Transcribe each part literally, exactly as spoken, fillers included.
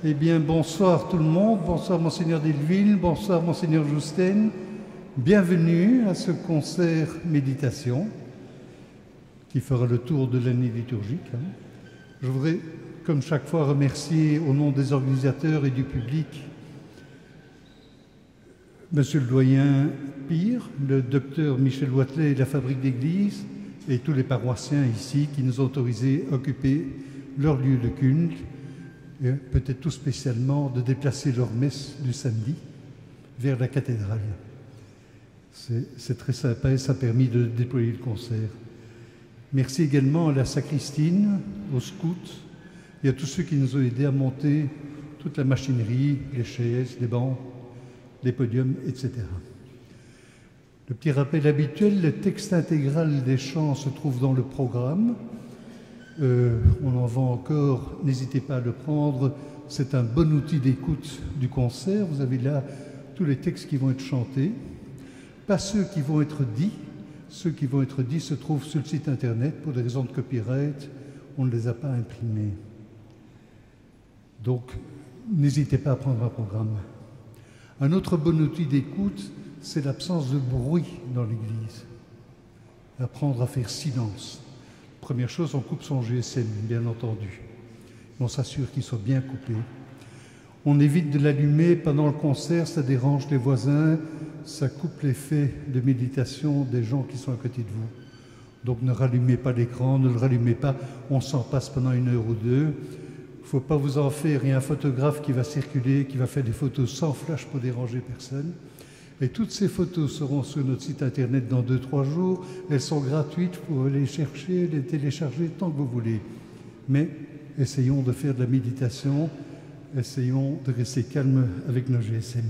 Eh bien, bonsoir tout le monde, bonsoir Monseigneur Delville, bonsoir Monseigneur Jousten. Bienvenue à ce concert méditation qui fera le tour de l'année liturgique. Je voudrais, comme chaque fois, remercier au nom des organisateurs et du public Monsieur le doyen Pire, le docteur Michel Watelet et la Fabrique d'Église et tous les paroissiens ici qui nous ont autorisés à occuper leur lieu de culte et peut-être tout spécialement de déplacer leur messe du samedi vers la cathédrale. C'est très sympa et ça a permis de déployer le concert. Merci également à la sacristine, aux scouts et à tous ceux qui nous ont aidés à monter toute la machinerie, les chaises, les bancs, les podiums, et cetera. Le petit rappel habituel, le texte intégral des chants se trouve dans le programme. Euh, on en vend encore, n'hésitez pas à le prendre. C'est un bon outil d'écoute du concert. Vous avez là tous les textes qui vont être chantés. Pas ceux qui vont être dits. Ceux qui vont être dits se trouvent sur le site internet. Pour des raisons de copyright, on ne les a pas imprimés. Donc, n'hésitez pas à prendre un programme. Un autre bon outil d'écoute, c'est l'absence de bruit dans l'Église. Apprendre à faire silence. Première chose, on coupe son G S M, bien entendu. On s'assure qu'il soit bien coupé. On évite de l'allumer pendant le concert, ça dérange les voisins, ça coupe l'effet de méditation des gens qui sont à côté de vous. Donc ne rallumez pas l'écran, ne le rallumez pas, on s'en passe pendant une heure ou deux. Il ne faut pas vous en faire, il y a un photographe qui va circuler, qui va faire des photos sans flash pour déranger personne. Et toutes ces photos seront sur notre site internet dans deux trois jours. Elles sont gratuites, vous pouvez les chercher, les télécharger tant que vous voulez. Mais essayons de faire de la méditation, essayons de rester calmes avec nos G S M.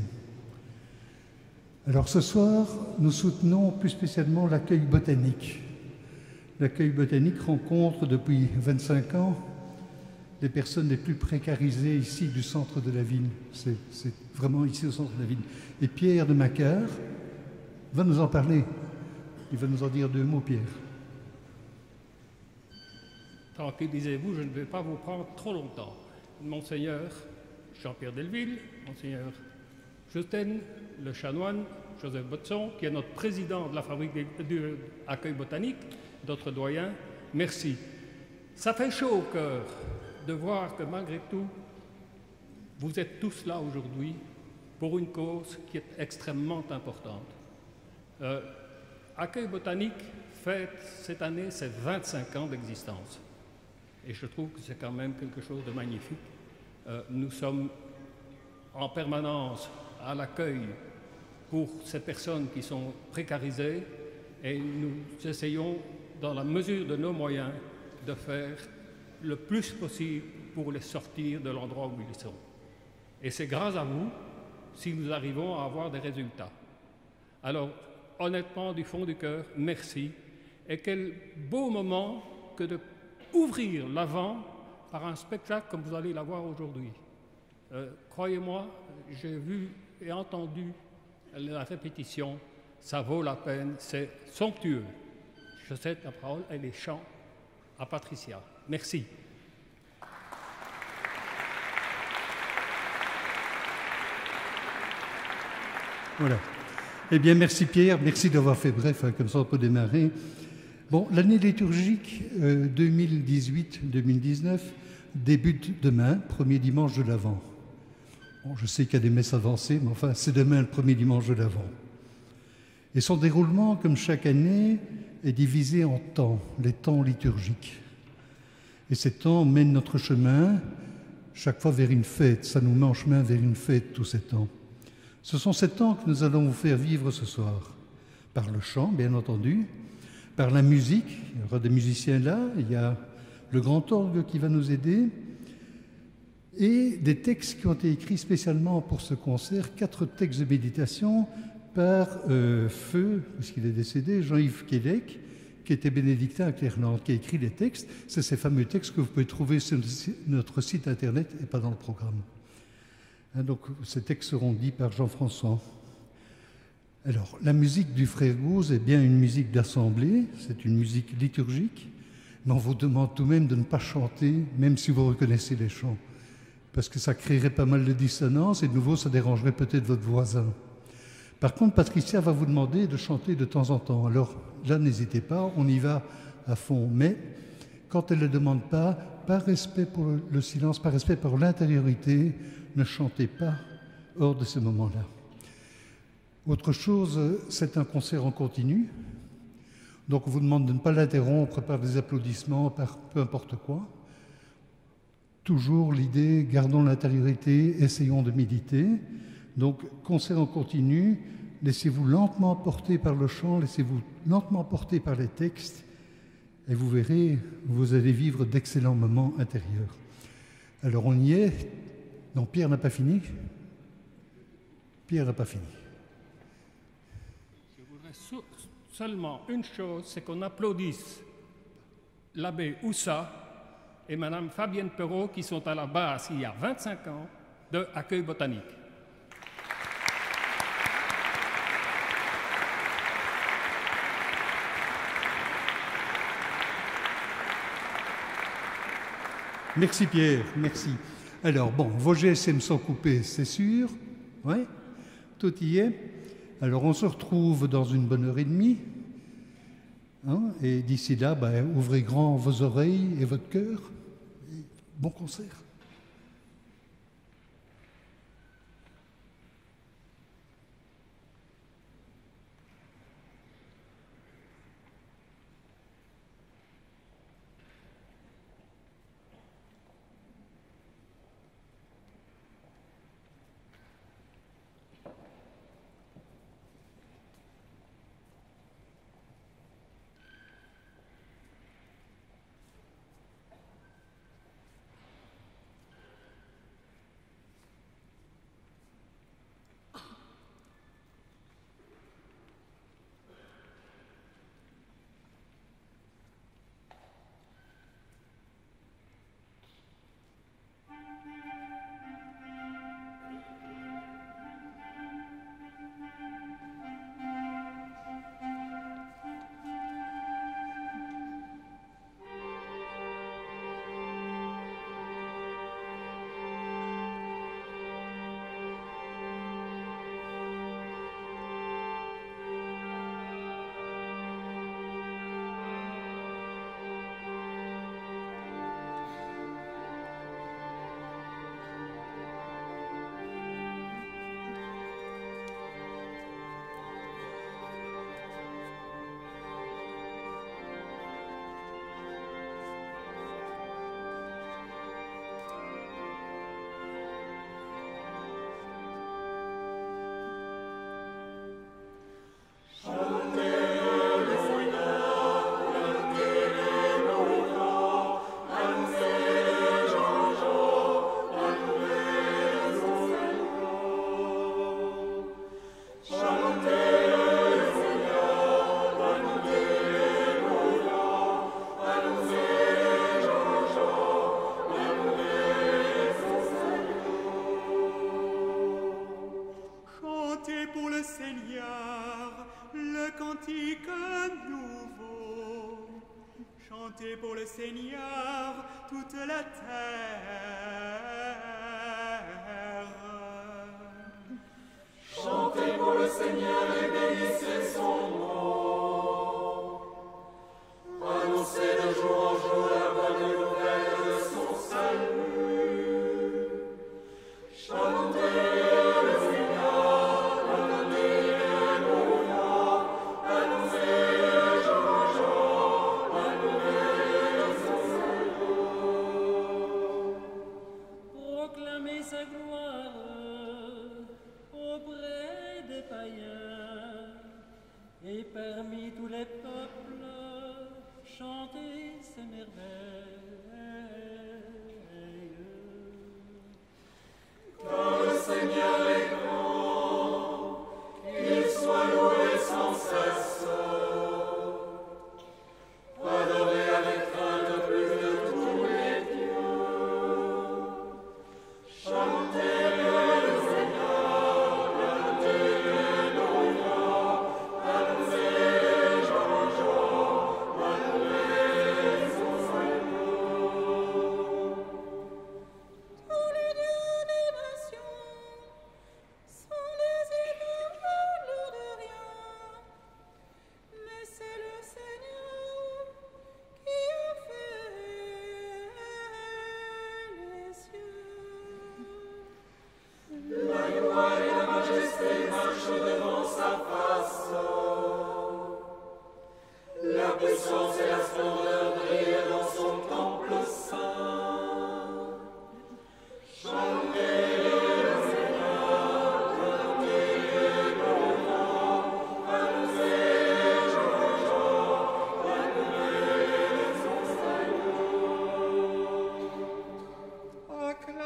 Alors ce soir, nous soutenons plus spécialement l'accueil botanique. L'accueil botanique rencontre depuis vingt-cinq ans les personnes les plus précarisées ici du centre de la ville. C'est vraiment ici au centre de la ville. Et Pierre de Macar va nous en parler. Il va nous en dire deux mots, Pierre. Tranquillisez-vous, je ne vais pas vous prendre trop longtemps. Monseigneur Jean-Pierre Delville, Monseigneur Jousten, le chanoine Joseph Botson, qui est notre président de la fabrique de l'accueil botanique, d'autres doyens, merci. Ça fait chaud au cœur de voir que malgré tout, vous êtes tous là aujourd'hui pour une cause qui est extrêmement importante. Euh, Accueil botanique fête cette année ses vingt-cinq ans d'existence. Et je trouve que c'est quand même quelque chose de magnifique. Euh, nous sommes en permanence à l'accueil pour ces personnes qui sont précarisées et nous essayons, dans la mesure de nos moyens, de faire le plus possible pour les sortir de l'endroit où ils sont. Et c'est grâce à vous si nous arrivons à avoir des résultats. Alors, honnêtement, du fond du cœur, merci. Et quel beau moment que de ouvrir l'Avent par un spectacle comme vous allez l'avoir aujourd'hui. Euh, Croyez-moi, j'ai vu et entendu la répétition, ça vaut la peine, c'est somptueux. Je cède la parole et les chants à Patricia. Merci. Voilà. Eh bien, merci Pierre, merci d'avoir fait bref, hein, comme ça on peut démarrer. Bon, l'année liturgique euh, deux mille dix-huit deux mille dix-neuf débute demain, premier dimanche de l'Avent. Bon, je sais qu'il y a des messes avancées, mais enfin, c'est demain le premier dimanche de l'Avent. Et son déroulement, comme chaque année, est divisé en temps, les temps liturgiques. Et ces temps mènent notre chemin chaque fois vers une fête. Ça nous met en chemin vers une fête, tous ces temps. Ce sont ces temps que nous allons vous faire vivre ce soir. Par le chant, bien entendu, par la musique. Il y aura des musiciens là, il y a le grand orgue qui va nous aider, et des textes qui ont été écrits spécialement pour ce concert, quatre textes de méditation par euh, Feu, puisqu'il est décédé, Jean-Yves Quélec, qui était bénédictin à Clairlande, qui a écrit les textes. C'est ces fameux textes que vous pouvez trouver sur notre site internet et pas dans le programme. Hein, donc ces textes seront dits par Jean-François. Alors, la musique du frère Gouze est bien une musique d'assemblée, c'est une musique liturgique, mais on vous demande tout de même de ne pas chanter, même si vous reconnaissez les chants, parce que ça créerait pas mal de dissonance et de nouveau ça dérangerait peut-être votre voisin. Par contre, Patricia va vous demander de chanter de temps en temps. Alors là, n'hésitez pas, on y va à fond. Mais quand elle ne le demande pas, par respect pour le silence, par respect pour l'intériorité, ne chantez pas hors de ce moment-là. Autre chose, c'est un concert en continu. Donc on vous demande de ne pas l'interrompre par des applaudissements, par peu importe quoi. Toujours l'idée, gardons l'intériorité, essayons de méditer. Donc, concert en continu, laissez-vous lentement porter par le chant, laissez-vous lentement porter par les textes, et vous verrez, vous allez vivre d'excellents moments intérieurs. Alors, on y est. Non, Pierre n'a pas fini. Pierre n'a pas fini. Je voudrais seulement une chose, c'est qu'on applaudisse l'abbé Oussa et Madame Fabienne Perrault, qui sont à la base, il y a vingt-cinq ans, de Accueil Botanique. Merci Pierre, merci. Alors bon, vos G S M sont coupés, c'est sûr. Oui, tout y est. Alors on se retrouve dans une bonne heure et demie. Hein, et d'ici là, ben, ouvrez grand vos oreilles et votre cœur. Et bon concert. Chantez pour le Seigneur toute la terre. Chantez pour le Seigneur et bénissez son nom. Annoncez de jour en jour la bonne nouvelle de son salut. Chantez le Seigneur, acclamez Alléluia, annoncez jour en jour la nouvelle de son salut.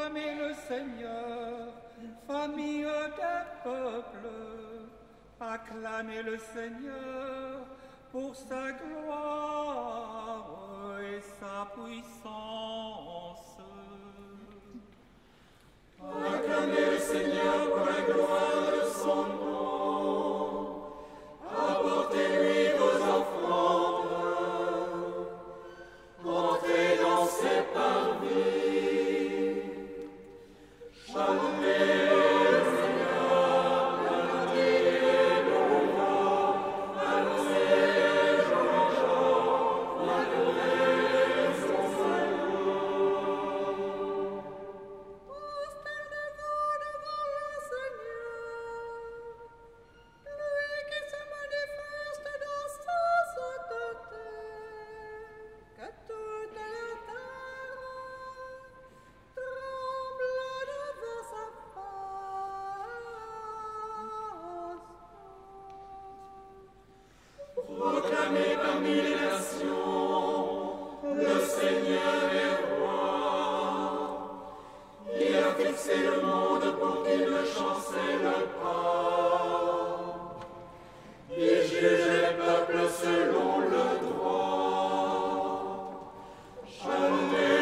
Proclamez le Seigneur, famille des peuples. Acclamez le Seigneur pour sa gloire et sa puissance. Acclamez le Seigneur pour la gloire de son nom. Apportez-lui vos offrandes. Entrez dans ses parvis. Chantez. Proclamez parmi les nations, le Seigneur est roi. Il a fixé le monde pour qu'il ne chancelle pas. Il juge les peuples selon le droit. Chantez.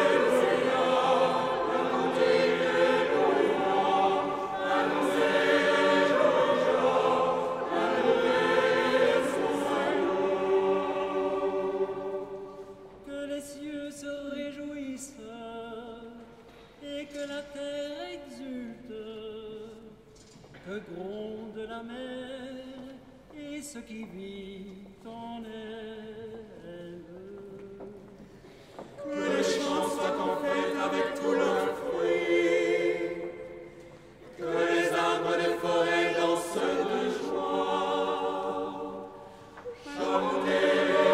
Que gronde la mer et ce qui vit en elle. Que les champs soient en fête avec tous leurs fruits. Que les arbres des forêts dansent de joie. Chantez.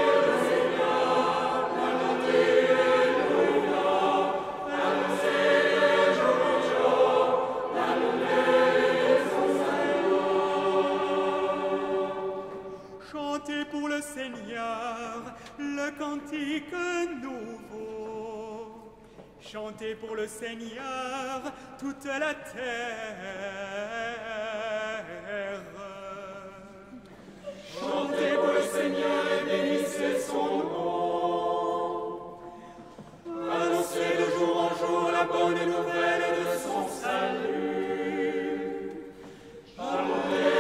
Pour le Seigneur, le cantique nouveau. Chantez pour le Seigneur toute la terre. Chantez pour le Seigneur et bénissez son nom. Annoncez de jour en jour la bonne nouvelle de son salut. Chantez.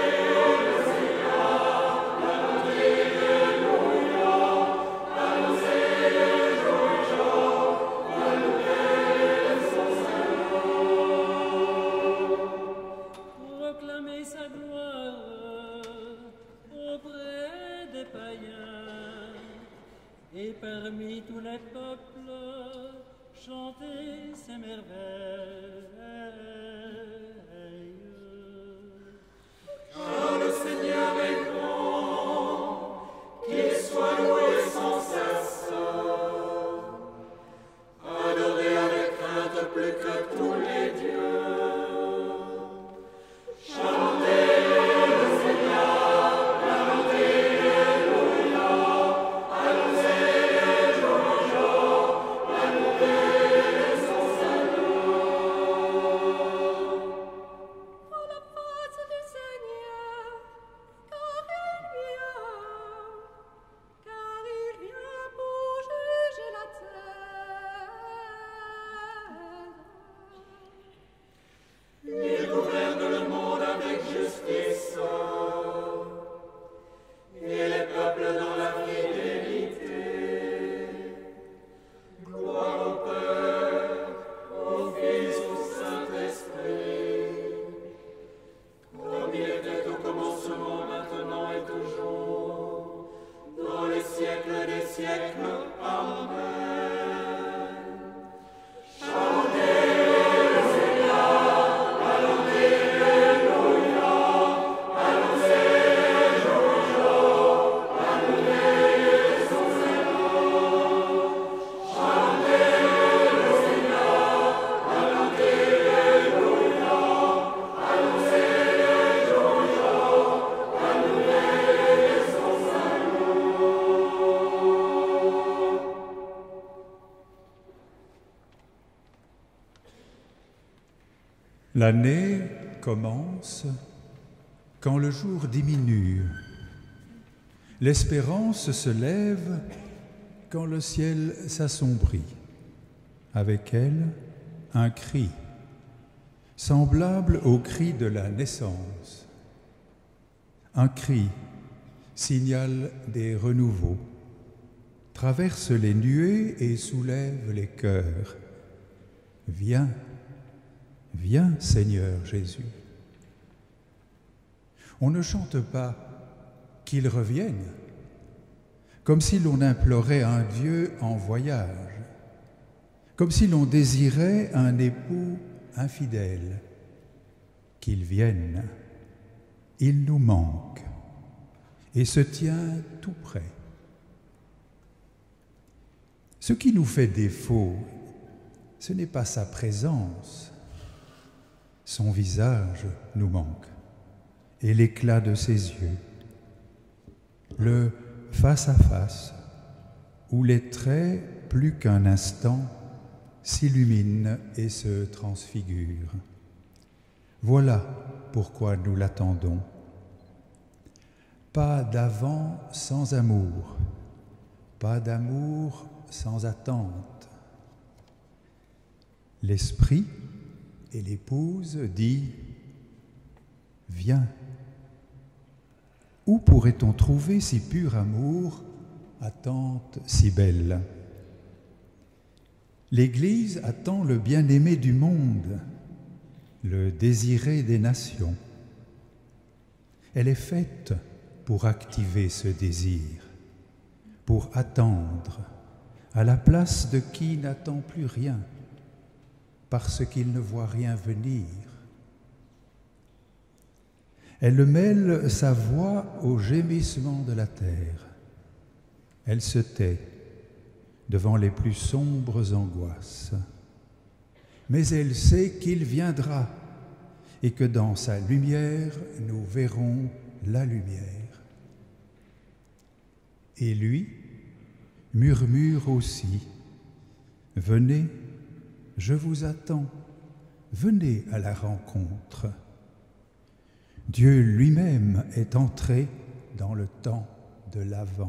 Et parmi tous les peuples, chantez ses merveilles. Car le Seigneur est grand, qu'il soit loué sans cesse. Adoré avec crainte plus que tous les dieux. Chantez. L'année commence quand le jour diminue. L'espérance se lève quand le ciel s'assombrit. Avec elle, un cri, semblable au cri de la naissance. Un cri, signal des renouveaux, traverse les nuées et soulève les cœurs. Viens, viens Seigneur Jésus. On ne chante pas qu'il revienne, comme si l'on implorait un Dieu en voyage, comme si l'on désirait un époux infidèle. Qu'il vienne, il nous manque et se tient tout près. Ce qui nous fait défaut, ce n'est pas sa présence. Son visage nous manque et l'éclat de ses yeux. Le face-à-face, où les traits, plus qu'un instant, s'illuminent et se transfigurent. Voilà pourquoi nous l'attendons. Pas d'avant sans amour, pas d'amour sans attente. L'esprit et l'épouse dit « Viens ». Où pourrait-on trouver si pur amour, attente si belle? L'Église attend le bien-aimé du monde, le désiré des nations. Elle est faite pour activer ce désir, pour attendre, à la place de qui n'attend plus rien, parce qu'il ne voit rien venir. Elle mêle sa voix au gémissement de la terre. Elle se tait devant les plus sombres angoisses. Mais elle sait qu'il viendra et que dans sa lumière, nous verrons la lumière. Et lui murmure aussi, « Venez, je vous attends, venez à la rencontre. » Dieu lui-même est entré dans le temps de l'Avent.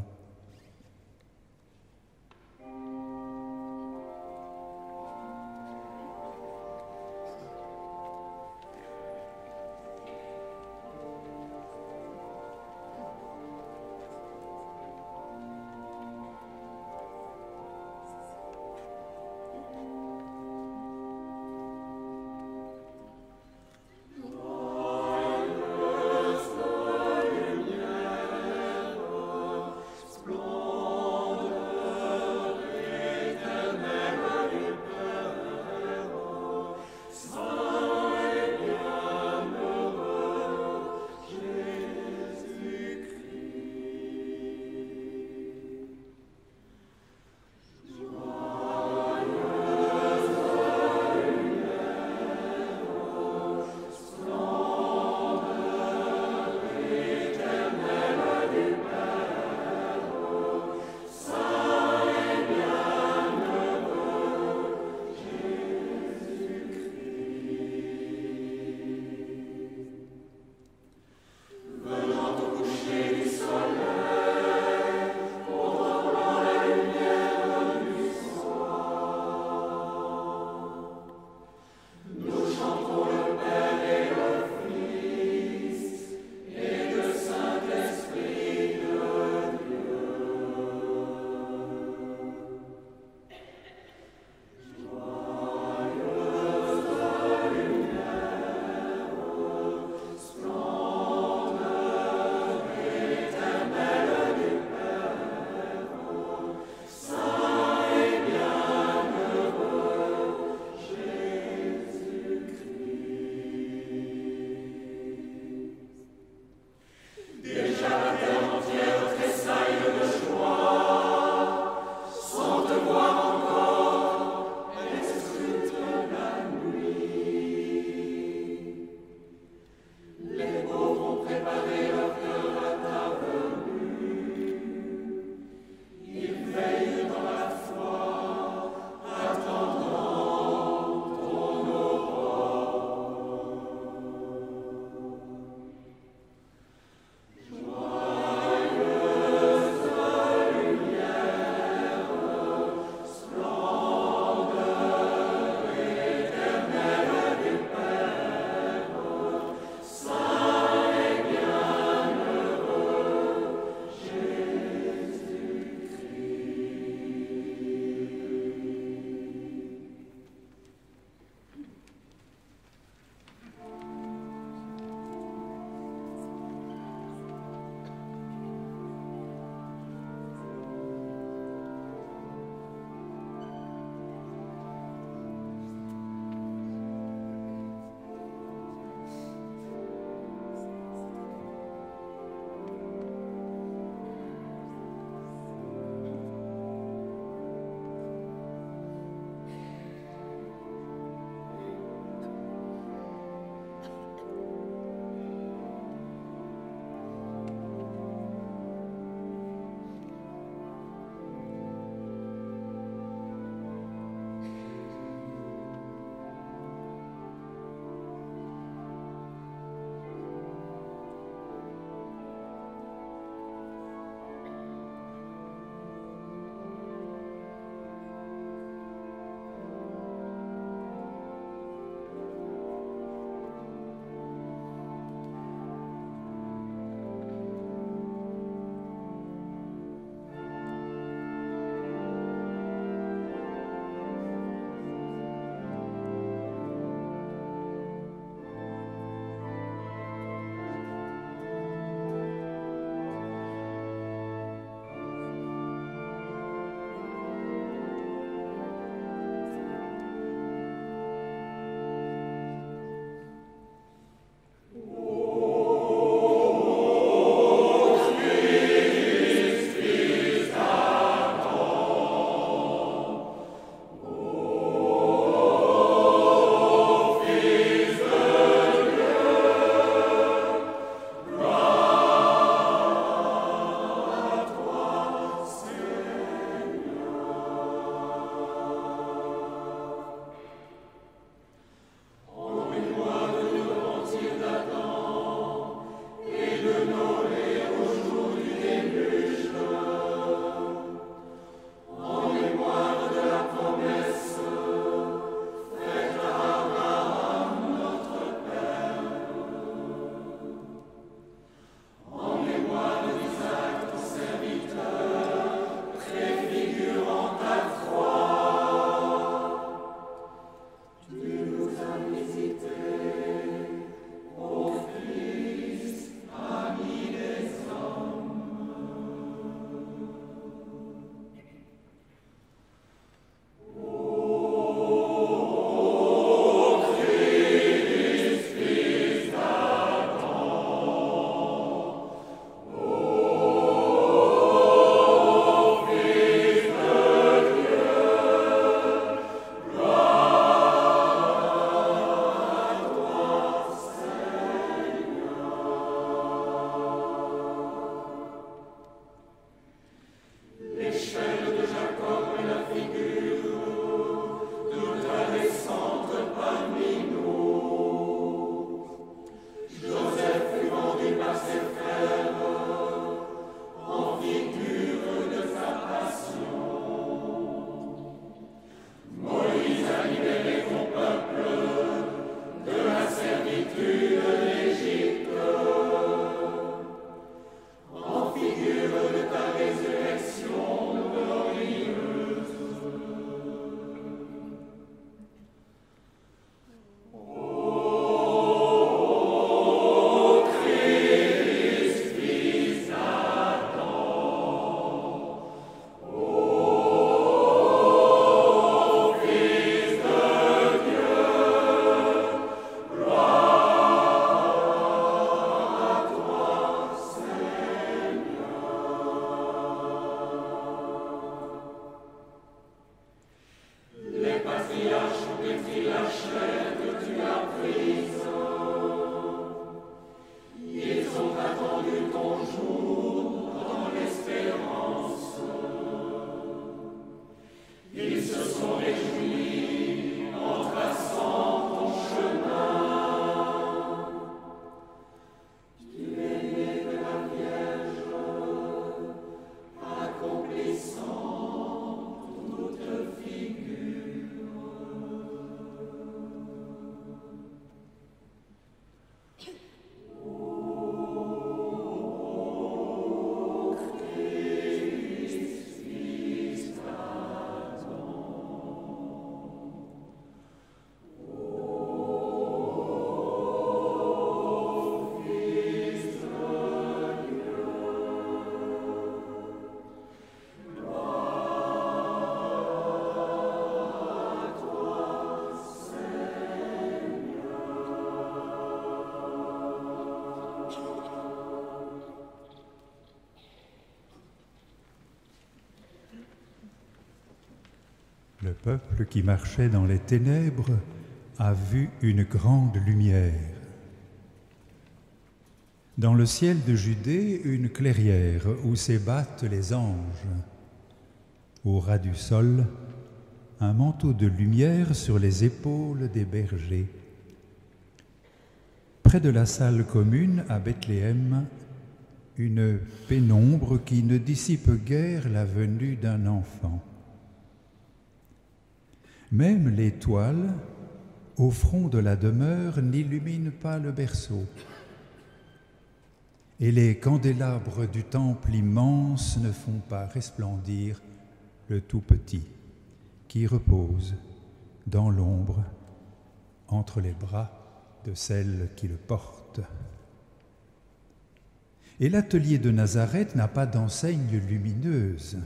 peuple qui marchait dans les ténèbres a vu une grande lumière. Dans le ciel de Judée, une clairière où s'ébattent les anges. Au ras du sol, un manteau de lumière sur les épaules des bergers. Près de la salle commune à Bethléem, une pénombre qui ne dissipe guère la venue d'un enfant. Même l'étoile, au front de la demeure, n'illumine pas le berceau. Et les candélabres du temple immense ne font pas resplendir le tout-petit qui repose dans l'ombre entre les bras de celle qui le porte. Et l'atelier de Nazareth n'a pas d'enseigne lumineuse.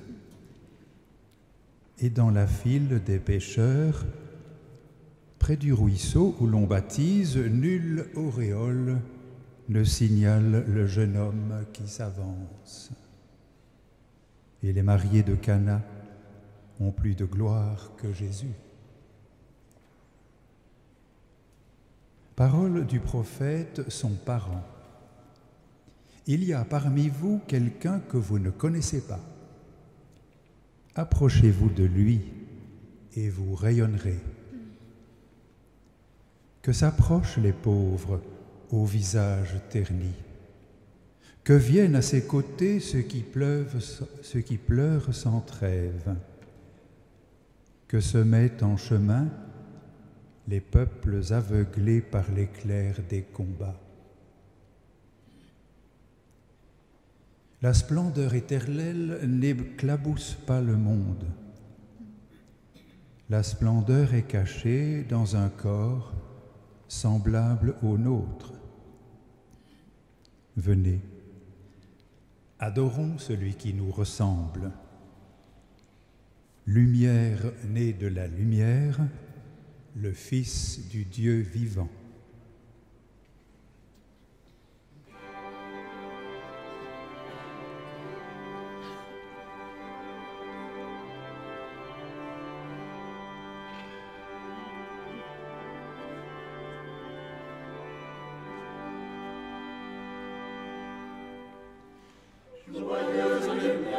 Et dans la file des pêcheurs, près du ruisseau où l'on baptise, nulle auréole ne signale le jeune homme qui s'avance. Et les mariés de Cana ont plus de gloire que Jésus. Paroles du prophète sont parents. Il y a parmi vous quelqu'un que vous ne connaissez pas. Approchez-vous de lui et vous rayonnerez. Que s'approchent les pauvres au visage terni. Que viennent à ses côtés ceux qui pleuvent, ceux qui pleurent sans trêve. Que se mettent en chemin les peuples aveuglés par l'éclair des combats. La splendeur éternelle n'éclabousse pas le monde. La splendeur est cachée dans un corps semblable au nôtre. Venez, adorons celui qui nous ressemble. Lumière née de la lumière, le Fils du Dieu vivant. Joyeuse lumière,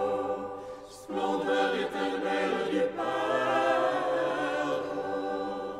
splendeur éternelle du Père,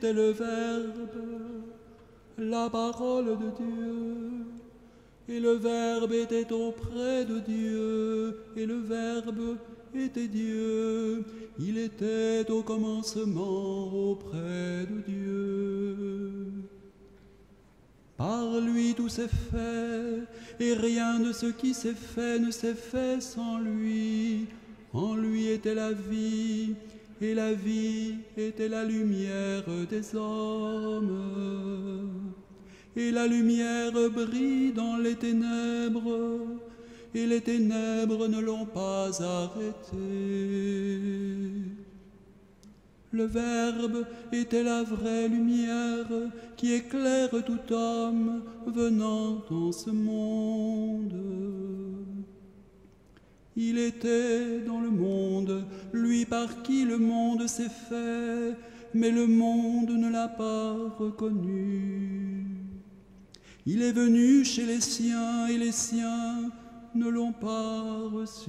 était le Verbe, la parole de Dieu. Et le Verbe était auprès de Dieu, et le Verbe était Dieu. Il était au commencement auprès de Dieu. Par lui tout s'est fait, et rien de ce qui s'est fait ne s'est fait sans lui. En lui était la vie, et la vie était la lumière des hommes. Et la lumière brille dans les ténèbres, et les ténèbres ne l'ont pas arrêté. Le Verbe était la vraie lumière qui éclaire tout homme venant dans ce monde. Il était dans le monde, lui par qui le monde s'est fait, mais le monde ne l'a pas reconnu. Il est venu chez les siens et les siens ne l'ont pas reçu.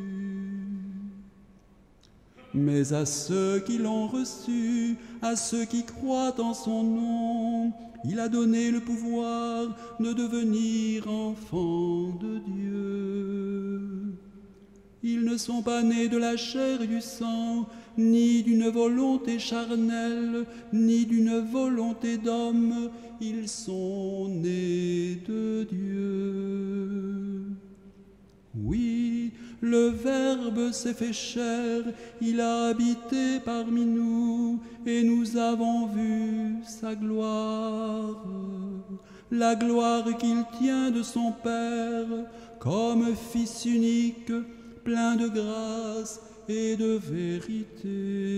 Mais à ceux qui l'ont reçu, à ceux qui croient en son nom, il a donné le pouvoir de devenir enfants de Dieu. Ils ne sont pas nés de la chair et du sang, ni d'une volonté charnelle, ni d'une volonté d'homme. Ils sont nés de Dieu. Oui, le Verbe s'est fait chair, il a habité parmi nous, et nous avons vu sa gloire, la gloire qu'il tient de son Père, comme Fils unique, plein de grâce et de vérité.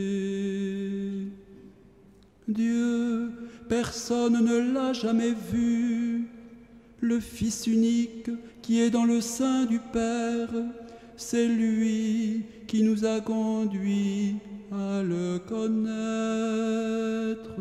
Dieu, personne ne l'a jamais vu, le Fils unique qui est dans le sein du Père, c'est lui qui nous a conduits à le connaître.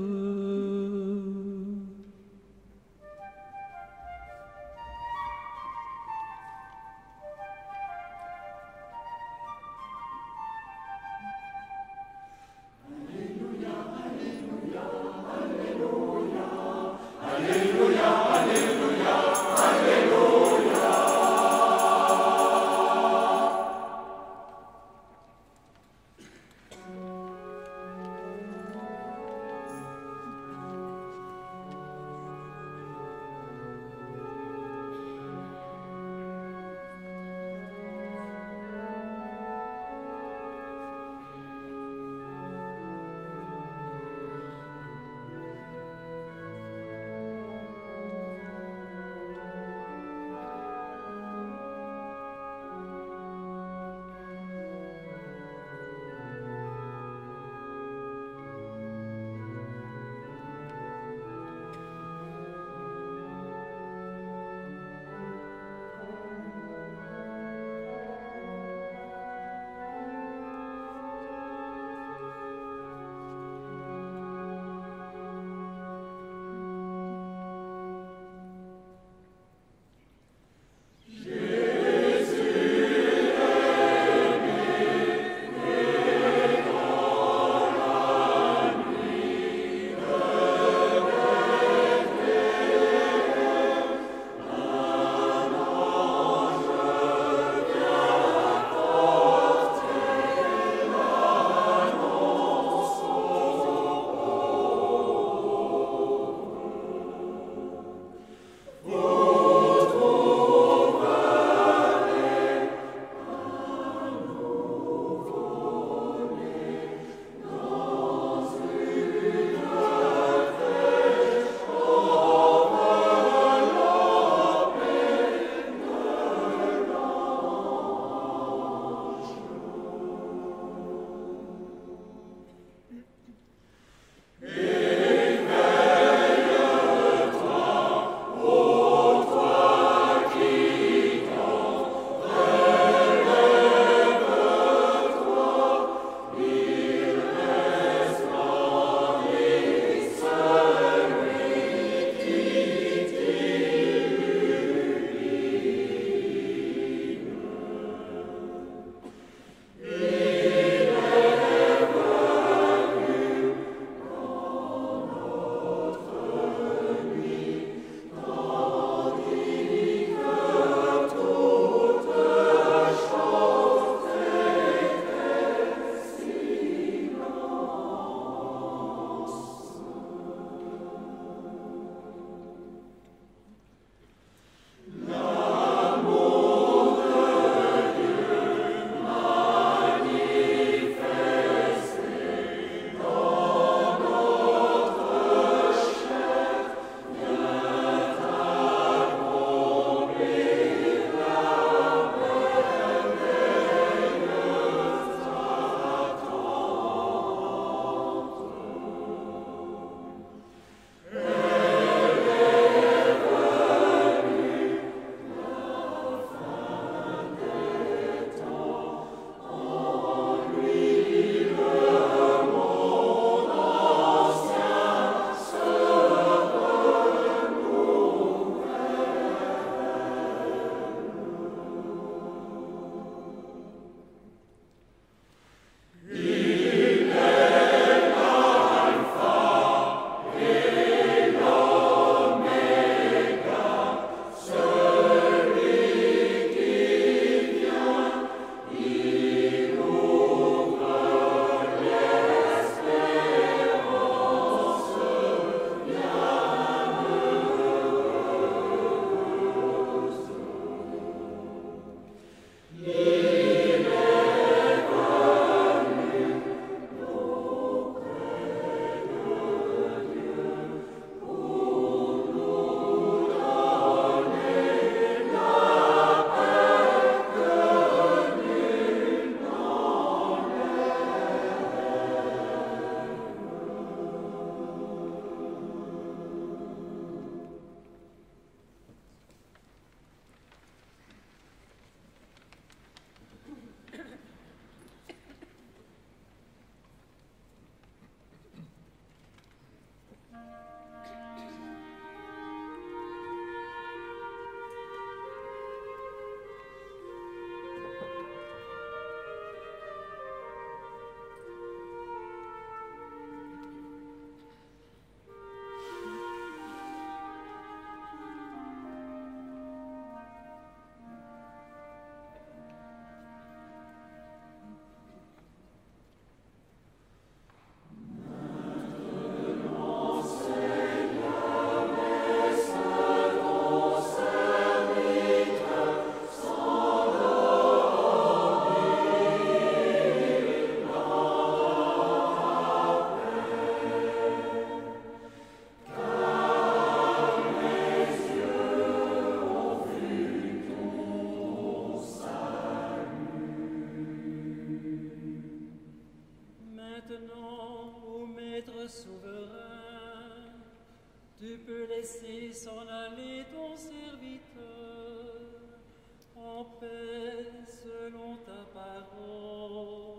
laisser s'en aller ton serviteur en paix selon ta parole.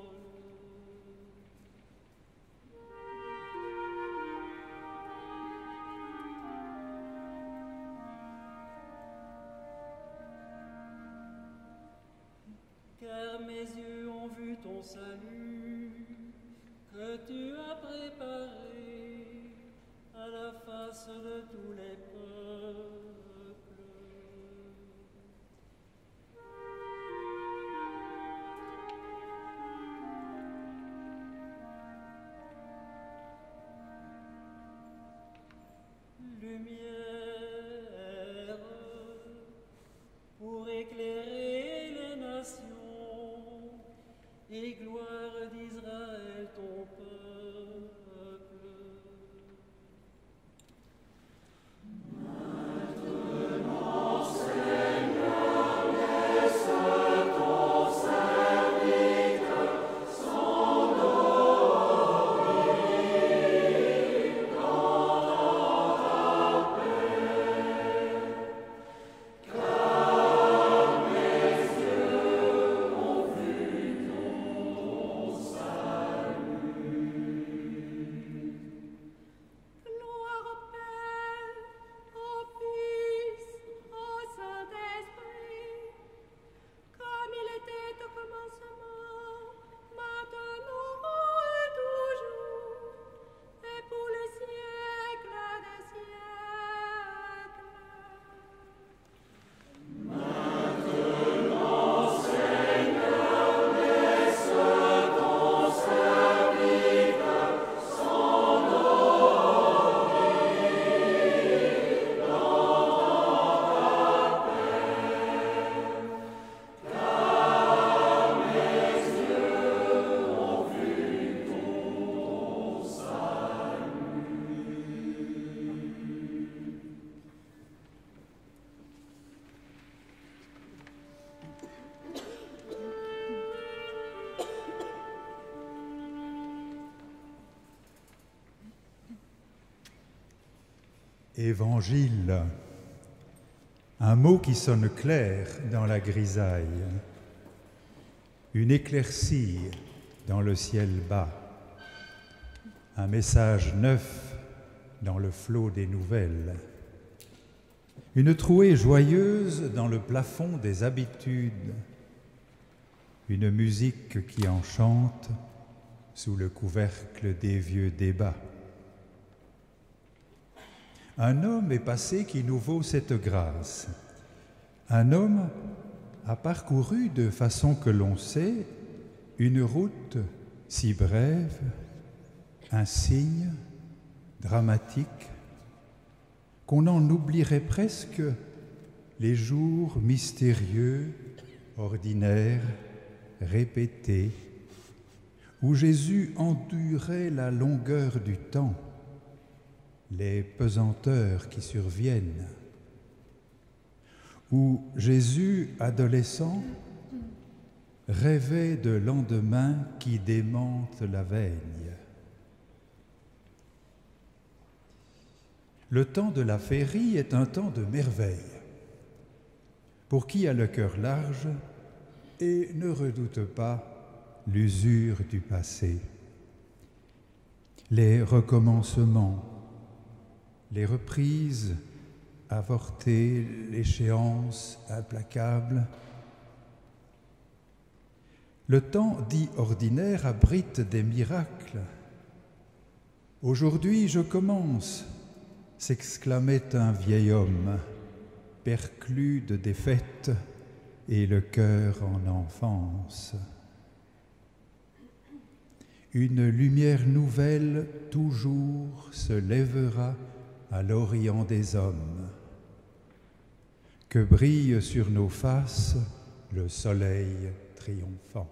Car mes yeux ont vu ton salut, que tu as préparé à la face de tous les peuples. Lumière pour éclairer les nations et gloire d'Israël ton peuple. Maintenant, Seigneur, laisse ton serviteur s'endormir dans ta paix, car mes yeux ont vu ton salut. Gloire au Père, au Fils, au Saint-Esprit, comme il était au commencement, maintenant et toujours, et pour les siècles des siècles. Maintenant, Seigneur, laisse ton serviteur s'endormir dans ta paix, car mes yeux ont vu ton salut. Évangile, un mot qui sonne clair dans la grisaille, une éclaircie dans le ciel bas, un message neuf dans le flot des nouvelles, une trouée joyeuse dans le plafond des habitudes, une musique qui enchante sous le couvercle des vieux débats. Un homme est passé qui nous vaut cette grâce. Un homme a parcouru de façon que l'on sait une route si brève, un signe dramatique, qu'on en oublierait presque les jours mystérieux, ordinaires, répétés, où Jésus endurait la longueur du temps, les pesanteurs qui surviennent, où Jésus, adolescent, rêvait de lendemains qui démentent la veille. Le temps de la féerie est un temps de merveille, pour qui a le cœur large et ne redoute pas l'usure du passé. Les recommencements, les reprises avortées, l'échéance implacable. Le temps dit ordinaire abrite des miracles. Aujourd'hui, je commence, s'exclamait un vieil homme, perclus de défaite et le cœur en enfance. Une lumière nouvelle toujours se lèvera à l'orient des hommes. Que brille sur nos faces le soleil triomphant.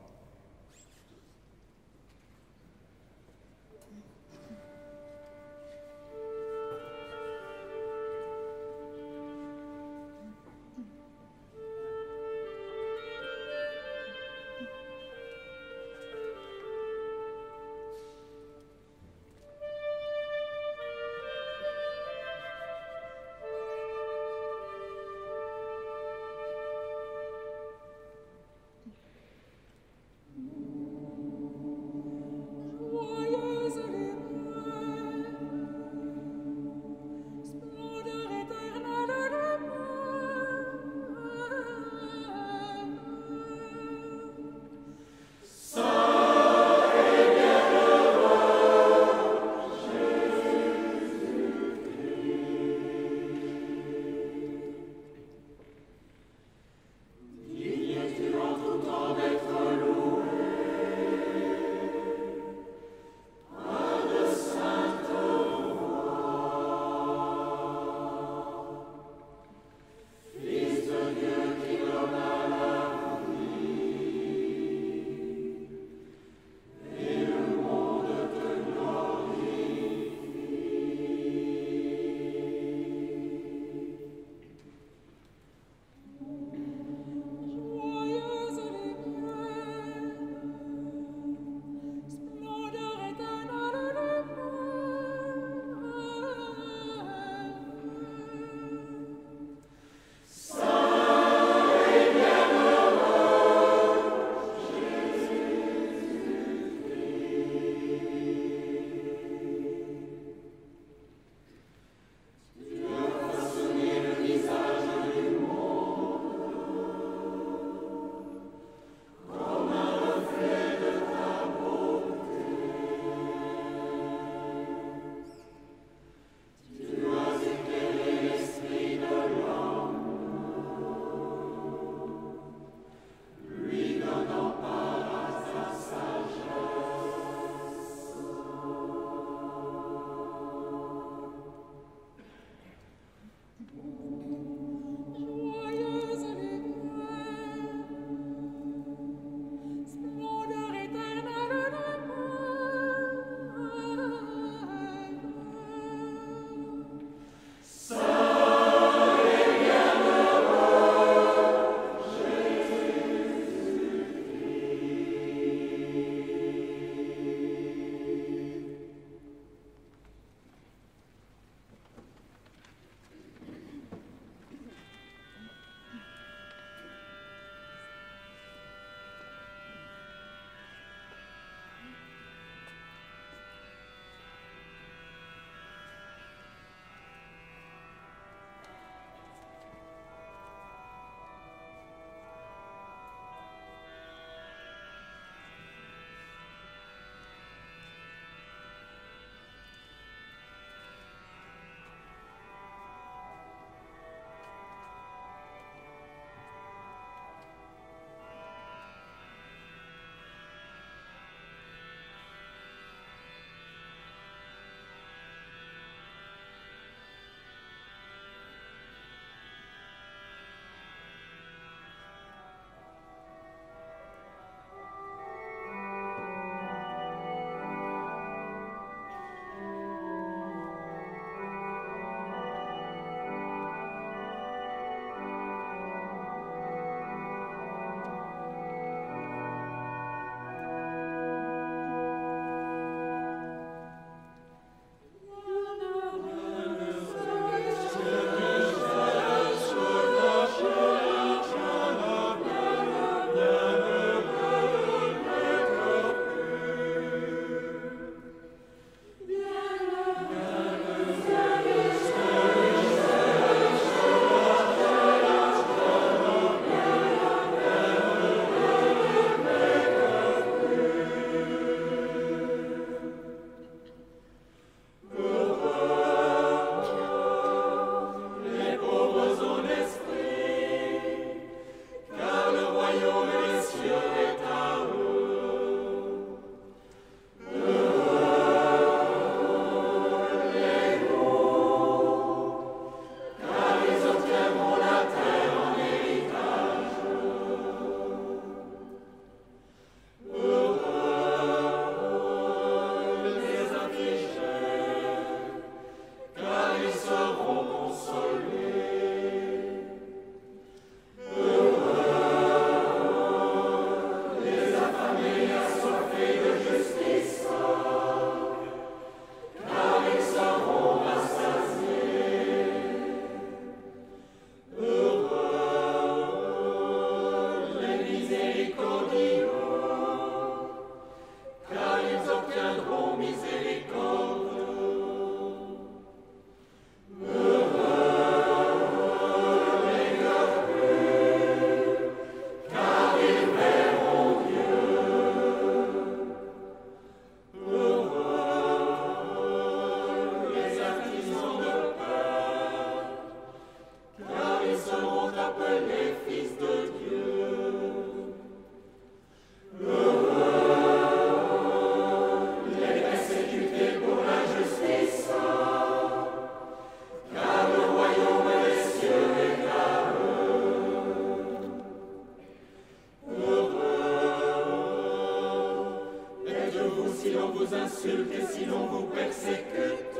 insulte, si l'on vous persécute,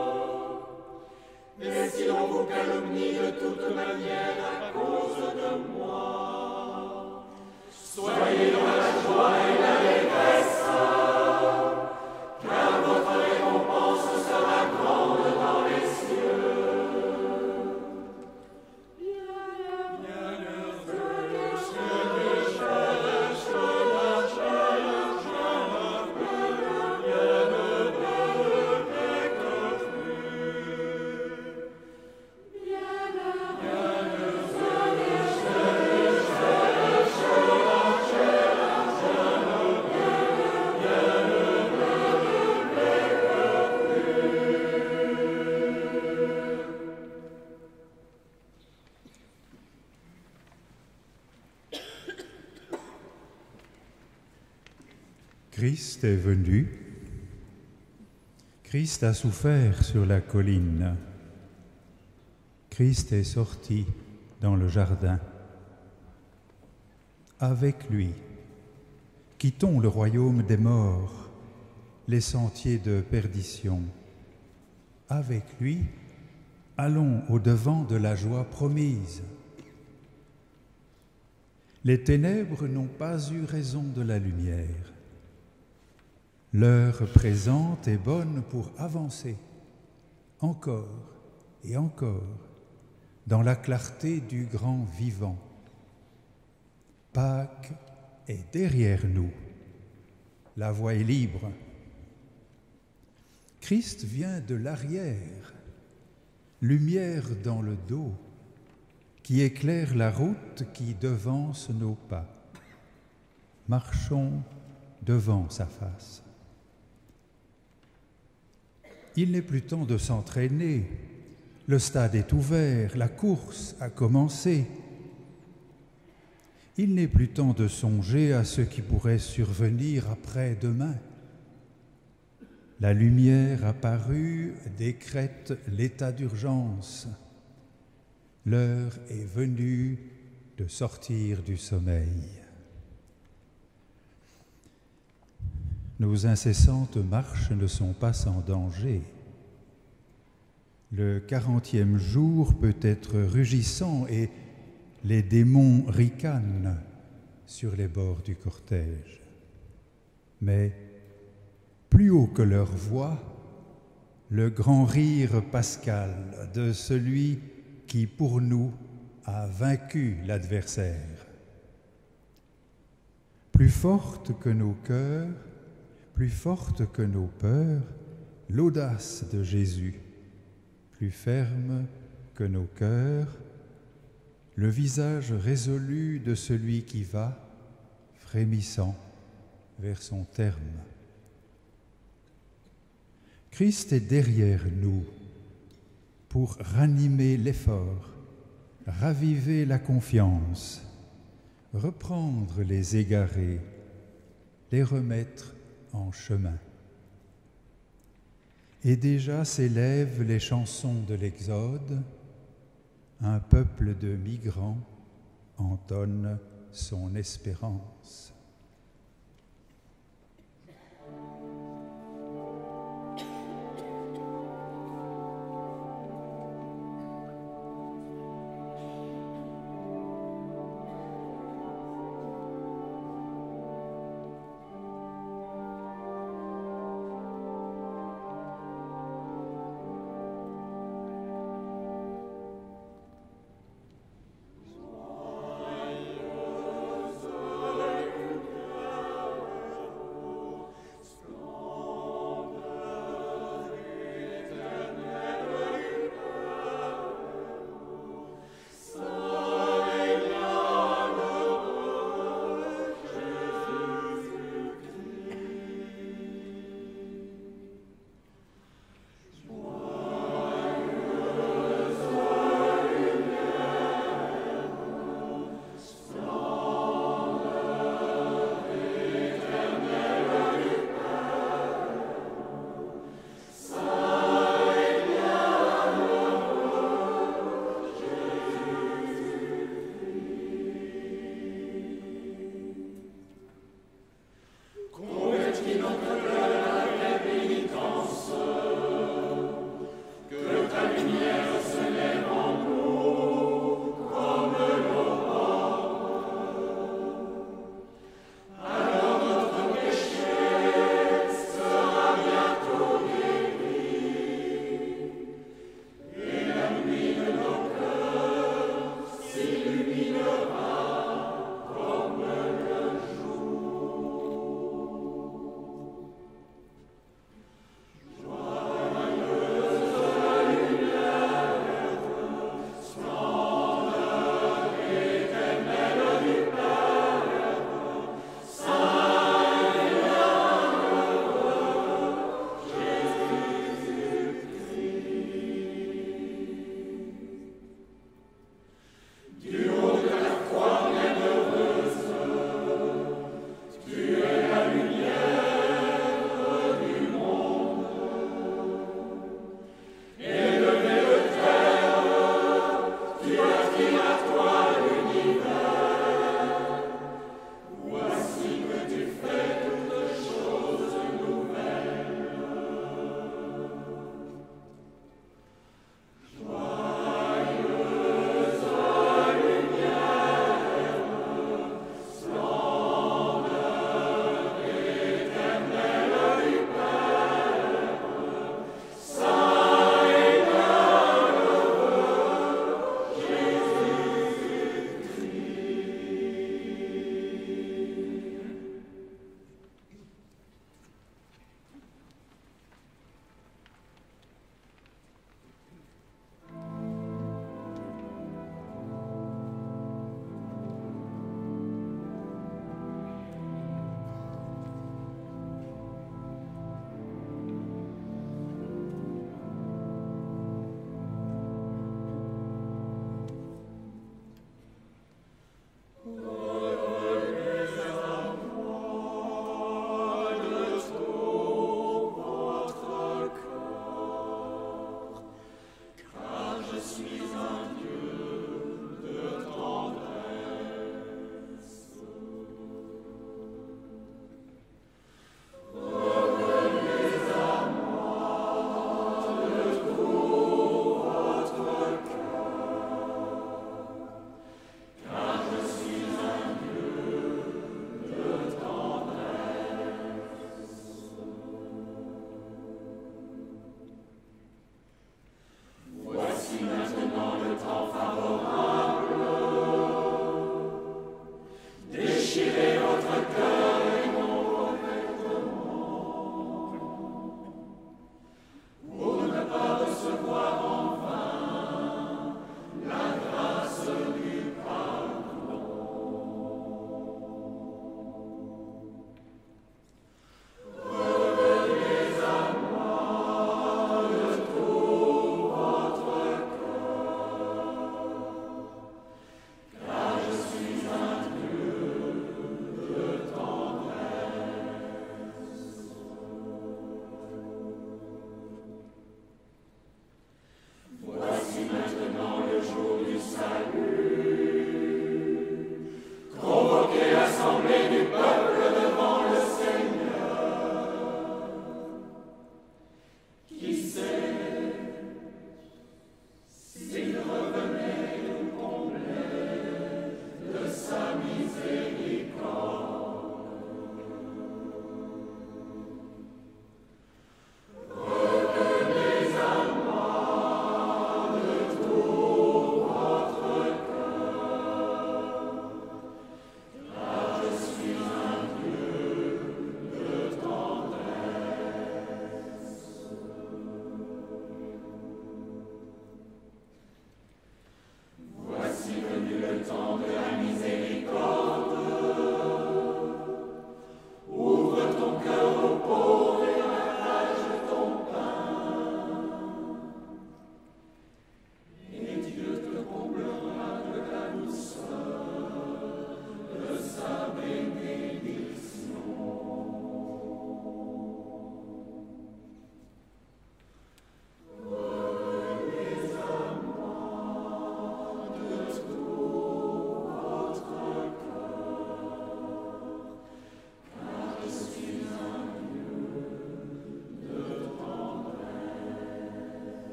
et si l'on vous calomnie de toute manière à cause de moi, soyez dans la joie et l'allégresse, car votre récompense sera grande dans les cieux. Christ est venu, Christ a souffert sur la colline, Christ est sorti dans le jardin. Avec lui, quittons le royaume des morts, les sentiers de perdition. Avec lui, allons au-devant de la joie promise. Les ténèbres n'ont pas eu raison de la lumière. L'heure présente est bonne pour avancer, encore et encore, dans la clarté du grand vivant. Pâques est derrière nous, la voie est libre. Christ vient de l'arrière, lumière dans le dos, qui éclaire la route qui devance nos pas. Marchons devant sa face. Il n'est plus temps de s'entraîner, le stade est ouvert, la course a commencé. Il n'est plus temps de songer à ce qui pourrait survenir après-demain. La lumière apparue décrète l'état d'urgence. L'heure est venue de sortir du sommeil. Nos incessantes marches ne sont pas sans danger. Le quarantième jour peut être rugissant et les démons ricanent sur les bords du cortège. Mais plus haut que leur voix, le grand rire pascal de celui qui pour nous a vaincu l'adversaire. Plus forte que nos cœurs, plus forte que nos peurs, l'audace de Jésus, plus ferme que nos cœurs, le visage résolu de celui qui va, frémissant, vers son terme. Christ est derrière nous pour ranimer l'effort, raviver la confiance, reprendre les égarés, les remettre en chemin. Et déjà s'élèvent les chansons de l'Exode, un peuple de migrants entonne son espérance. Joyeux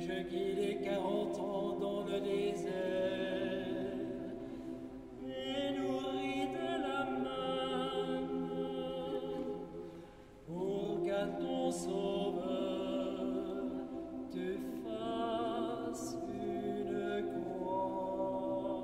je guidais quarante ans dans le désert et nourris de la main pour qu'à ton sauveur tu fasses une croix.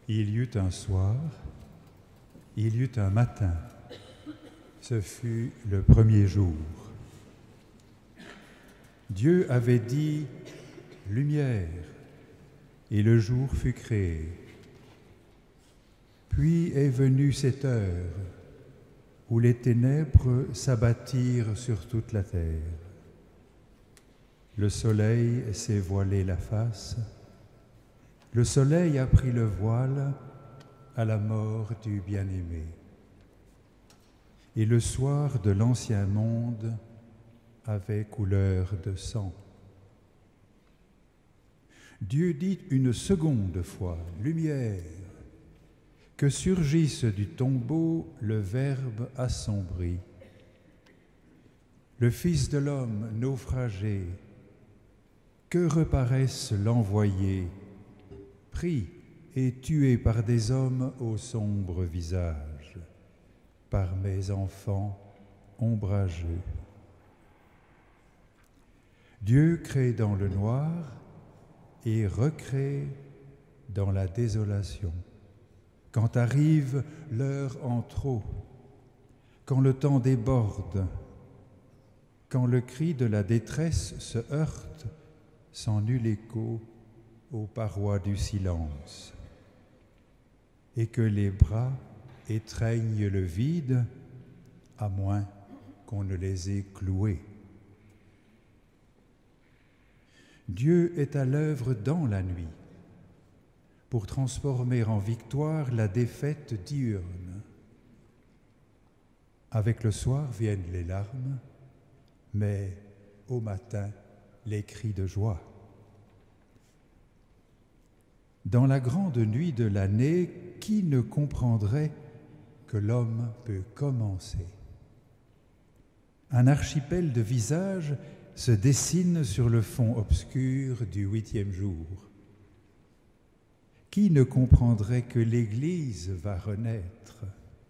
Il y eut un soir, il y eut un matin. Ce fut le premier jour. Dieu avait dit « Lumière », et le jour fut créé. Puis est venue cette heure où les ténèbres s'abattirent sur toute la terre. Le soleil s'est voilé la face, le soleil a pris le voile à la mort du bien-aimé. Et le soir de l'ancien monde avait couleur de sang. Dieu dit une seconde fois, « Lumière », que surgisse du tombeau le Verbe assombri. Le Fils de l'homme naufragé, que reparaisse l'envoyé, pris et tué par des hommes au sombre visage, par mes enfants ombrageux. Dieu crée dans le noir et recrée dans la désolation. Quand arrive l'heure en trop, quand le temps déborde, quand le cri de la détresse se heurte sans nul écho aux parois du silence, et que les bras étreignent le vide, à moins qu'on ne les ait cloués. Dieu est à l'œuvre dans la nuit, pour transformer en victoire la défaite diurne. Avec le soir viennent les larmes, mais au matin, les cris de joie. Dans la grande nuit de l'année, qui ne comprendrait que l'homme peut commencer? Un archipel de visages se dessine sur le fond obscur du huitième jour. Qui ne comprendrait que l'Église va renaître?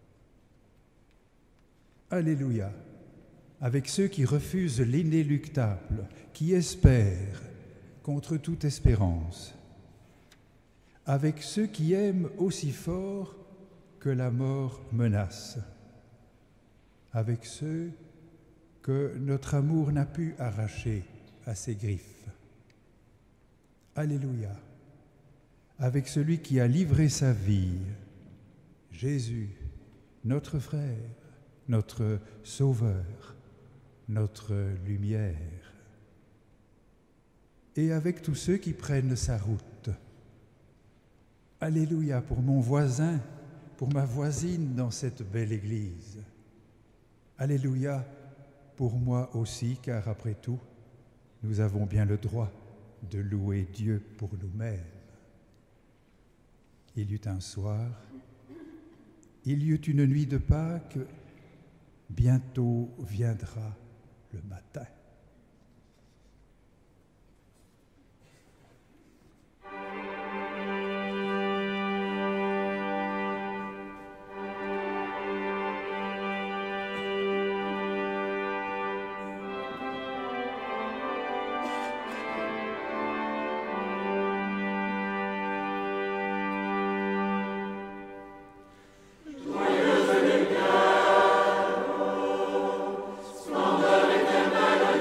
Alléluia, avec ceux qui refusent l'inéluctable, qui espèrent contre toute espérance, avec ceux qui aiment aussi fort que la mort menace, avec ceux que notre amour n'a pu arracher à ses griffes. Alléluia, avec celui qui a livré sa vie, Jésus, notre frère, notre Sauveur, notre lumière, et avec tous ceux qui prennent sa route. Alléluia pour mon voisin, pour ma voisine dans cette belle église. Alléluia pour moi aussi, car après tout, nous avons bien le droit de louer Dieu pour nous-mêmes. Il y eut un soir, il y eut une nuit de Pâques, bientôt viendra le matin. Splendeur éternelle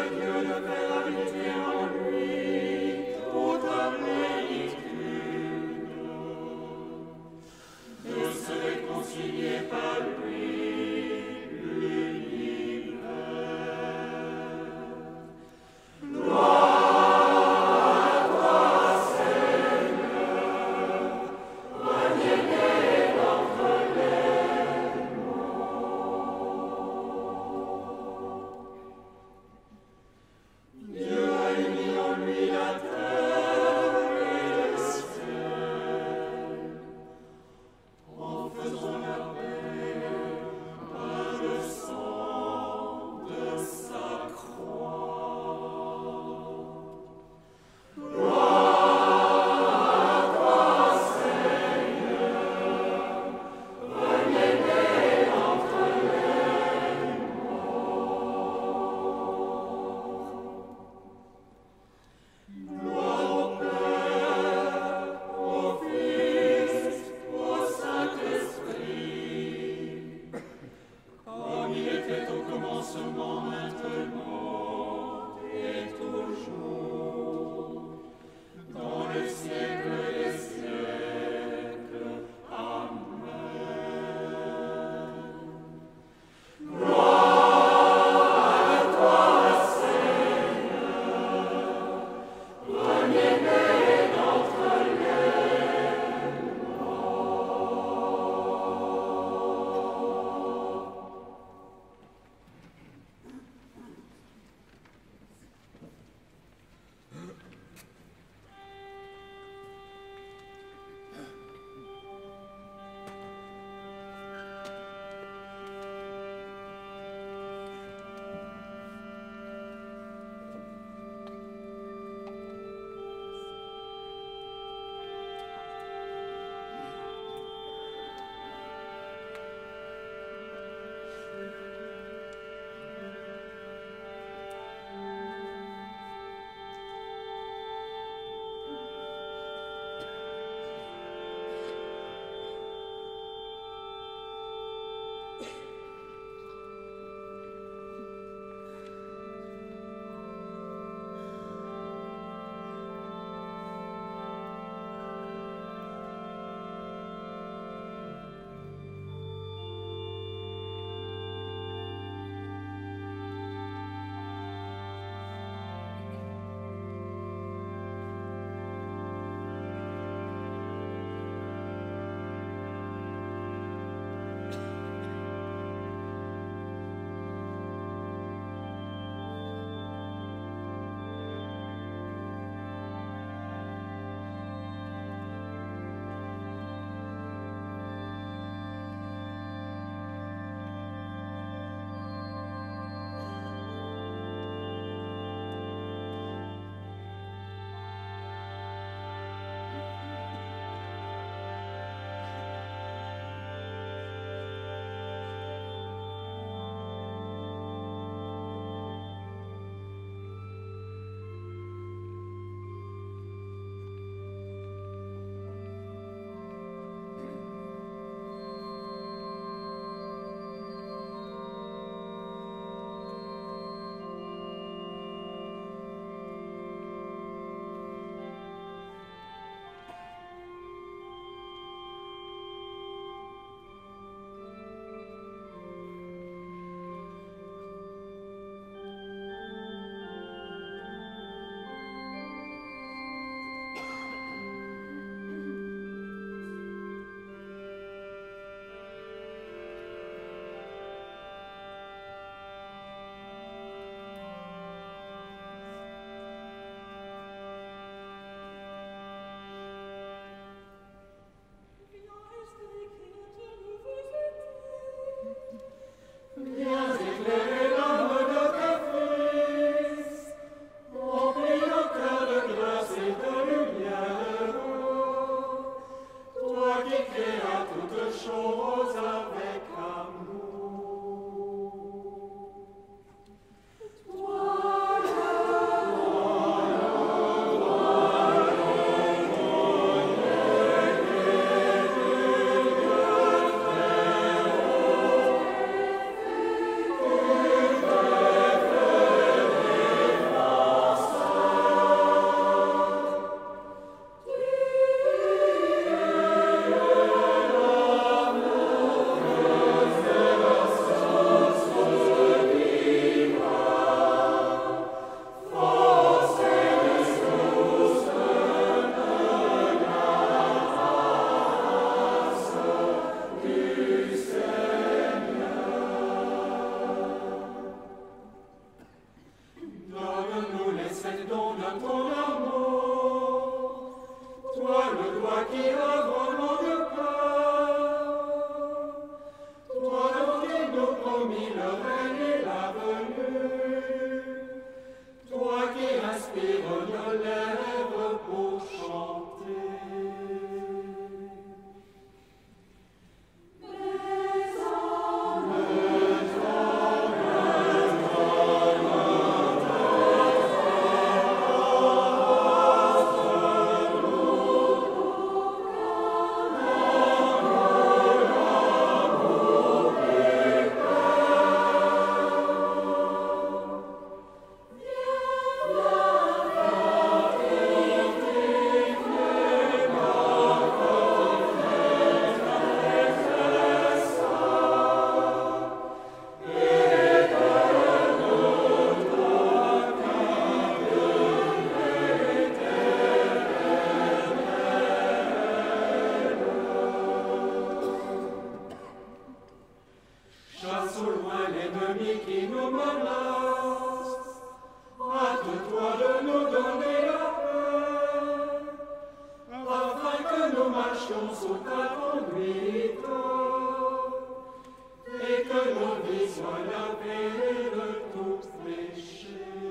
Dieu de faire habiter en lui toute plénitude, de se réconcilier par lui l'univers. Gloire à toi, Seigneur, premier-né d'entre les morts. inspire nos lèvres pour chanter. Chasse au loin l'ennemi qui nous menace, hâte-toi de nous donner la paix, afin que nous marchions sous ta conduite, et que nos vies soient lavées de tout péché.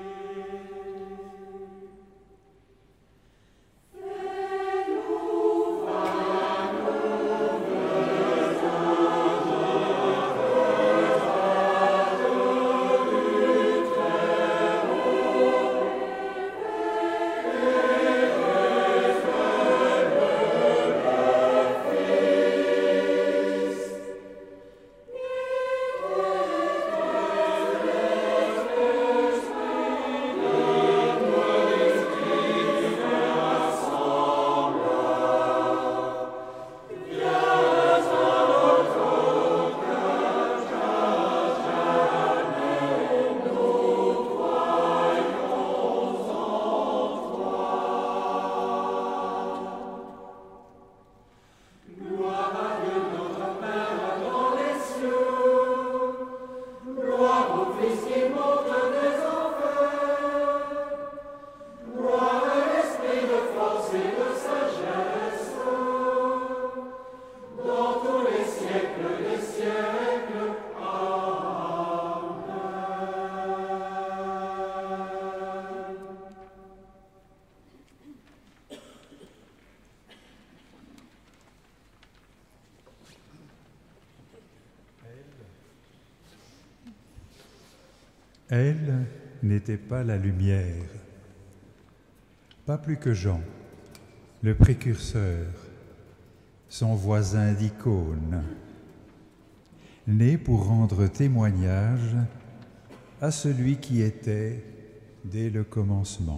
Elle n'était pas la lumière, pas plus que Jean, le précurseur, son voisin d'icône, né pour rendre témoignage à celui qui était dès le commencement.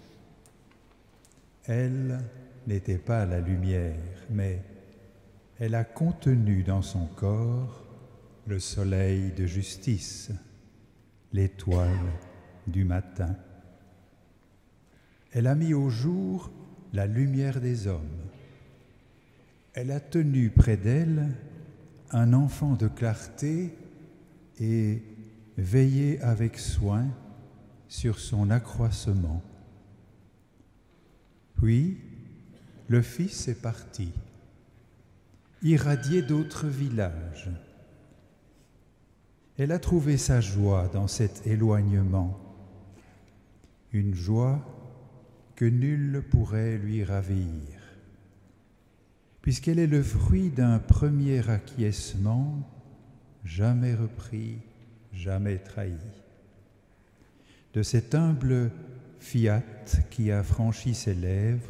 Elle n'était pas la lumière, mais elle a contenu dans son corps le soleil de justice, l'étoile du matin. Elle a mis au jour la lumière des hommes. Elle a tenu près d'elle un enfant de clarté et veillé avec soin sur son accroissement. Puis, le Fils est parti, irradié d'autres villages. Elle a trouvé sa joie dans cet éloignement, une joie que nul ne pourrait lui ravir, puisqu'elle est le fruit d'un premier acquiescement jamais repris, jamais trahi, de cet humble fiat qui a franchi ses lèvres.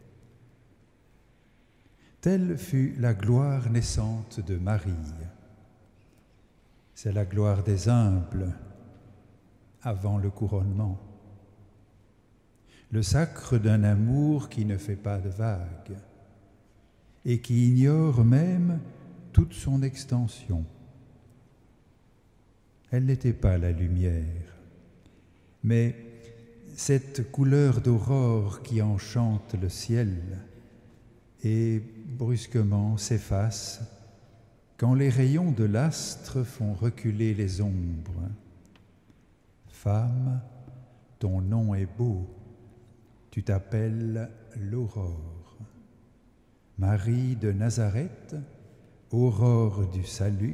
Telle fut la gloire naissante de Marie. C'est la gloire des humbles avant le couronnement, le sacre d'un amour qui ne fait pas de vagues et qui ignore même toute son extension. Elle n'était pas la lumière, mais cette couleur d'aurore qui enchante le ciel et brusquement s'efface quand les rayons de l'astre font reculer les ombres. Femme, ton nom est beau, tu t'appelles l'aurore. Marie de Nazareth, aurore du salut,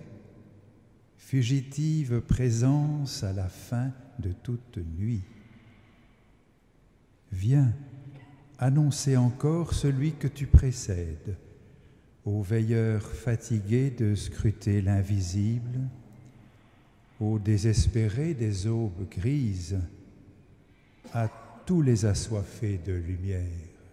fugitive présence à la fin de toute nuit. Viens, annoncer encore celui que tu précèdes, aux veilleurs fatigués de scruter l'invisible, aux désespérés des aubes grises, à tous les assoiffés de lumière.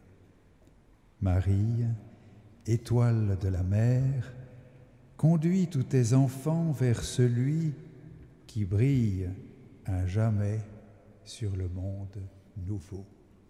Marie, étoile de la mer, conduis tous tes enfants vers celui qui brille à jamais sur le monde nouveau.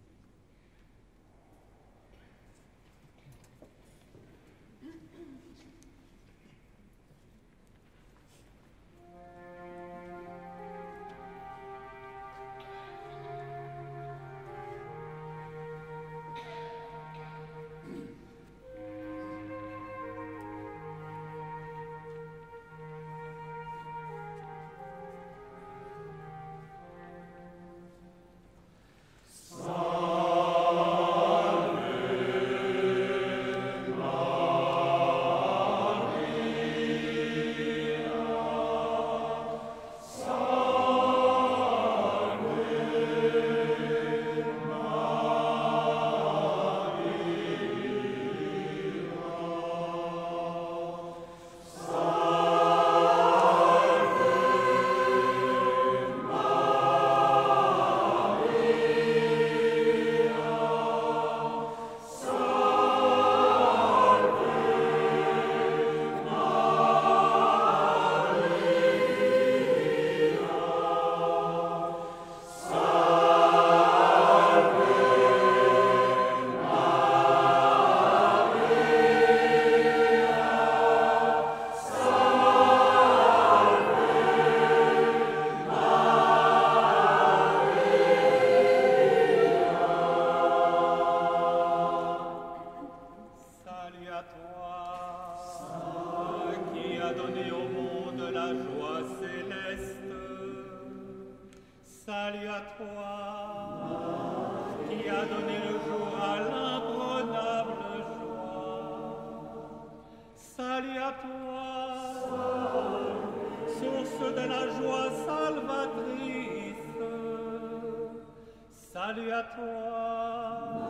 Salut à toi,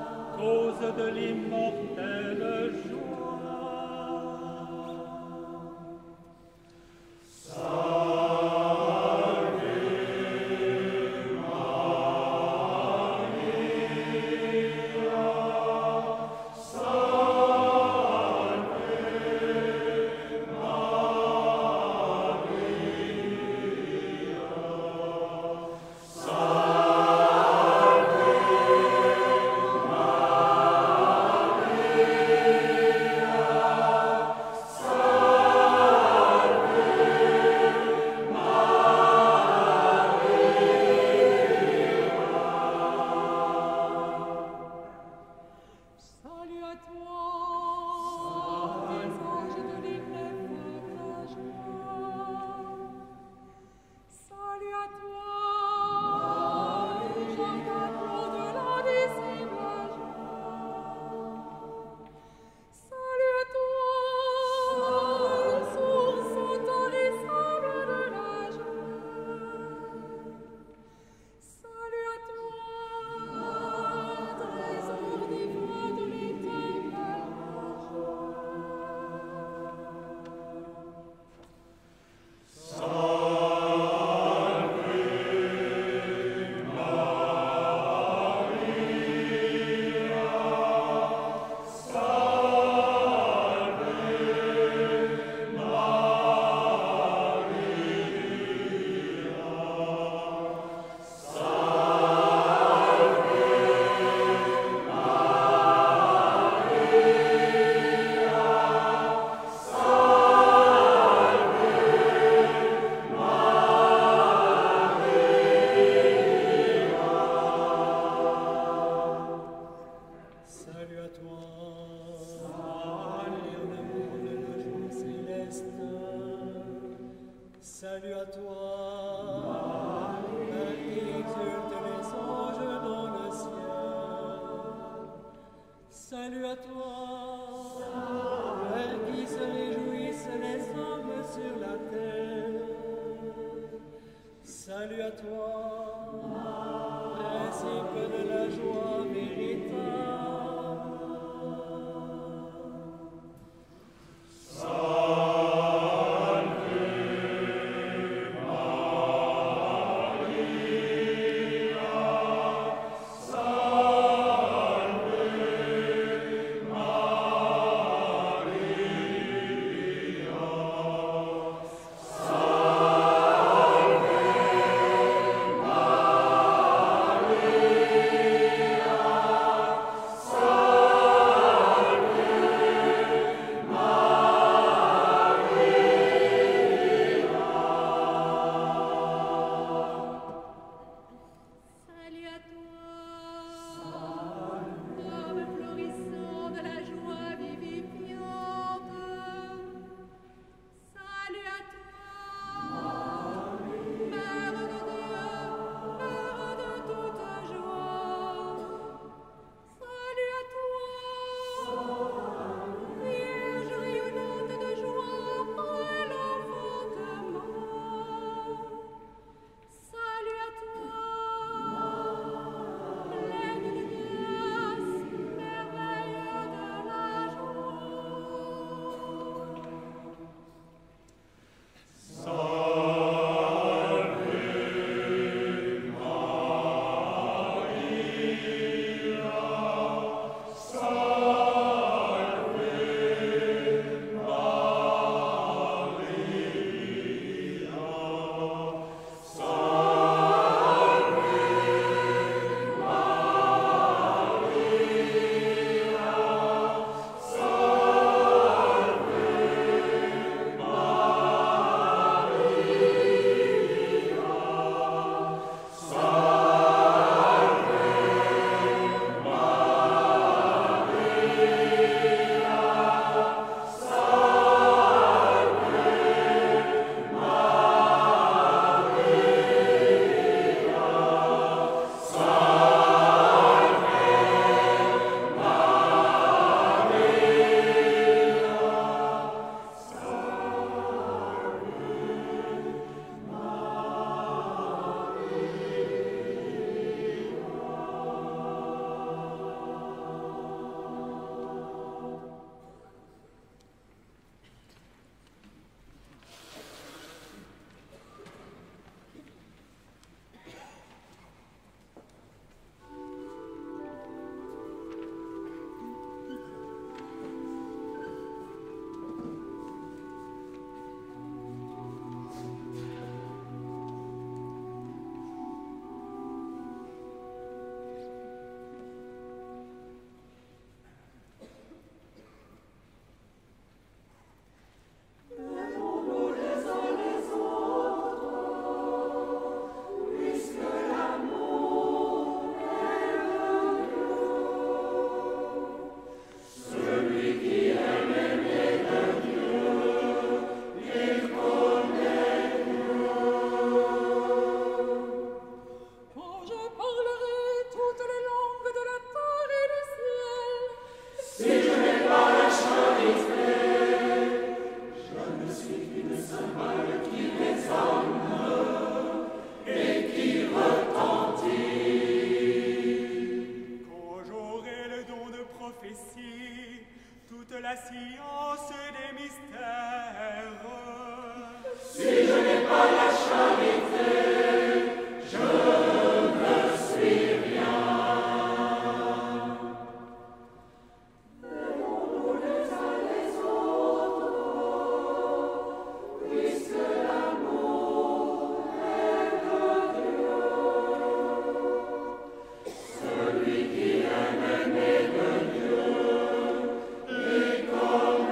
cause de l'immortelle joie. Salut à toi, Père qui exulte les anges dans le ciel. Salut à toi, Père qui se réjouissent les hommes sur la terre. Salut à toi, principe de la joie véritable. Come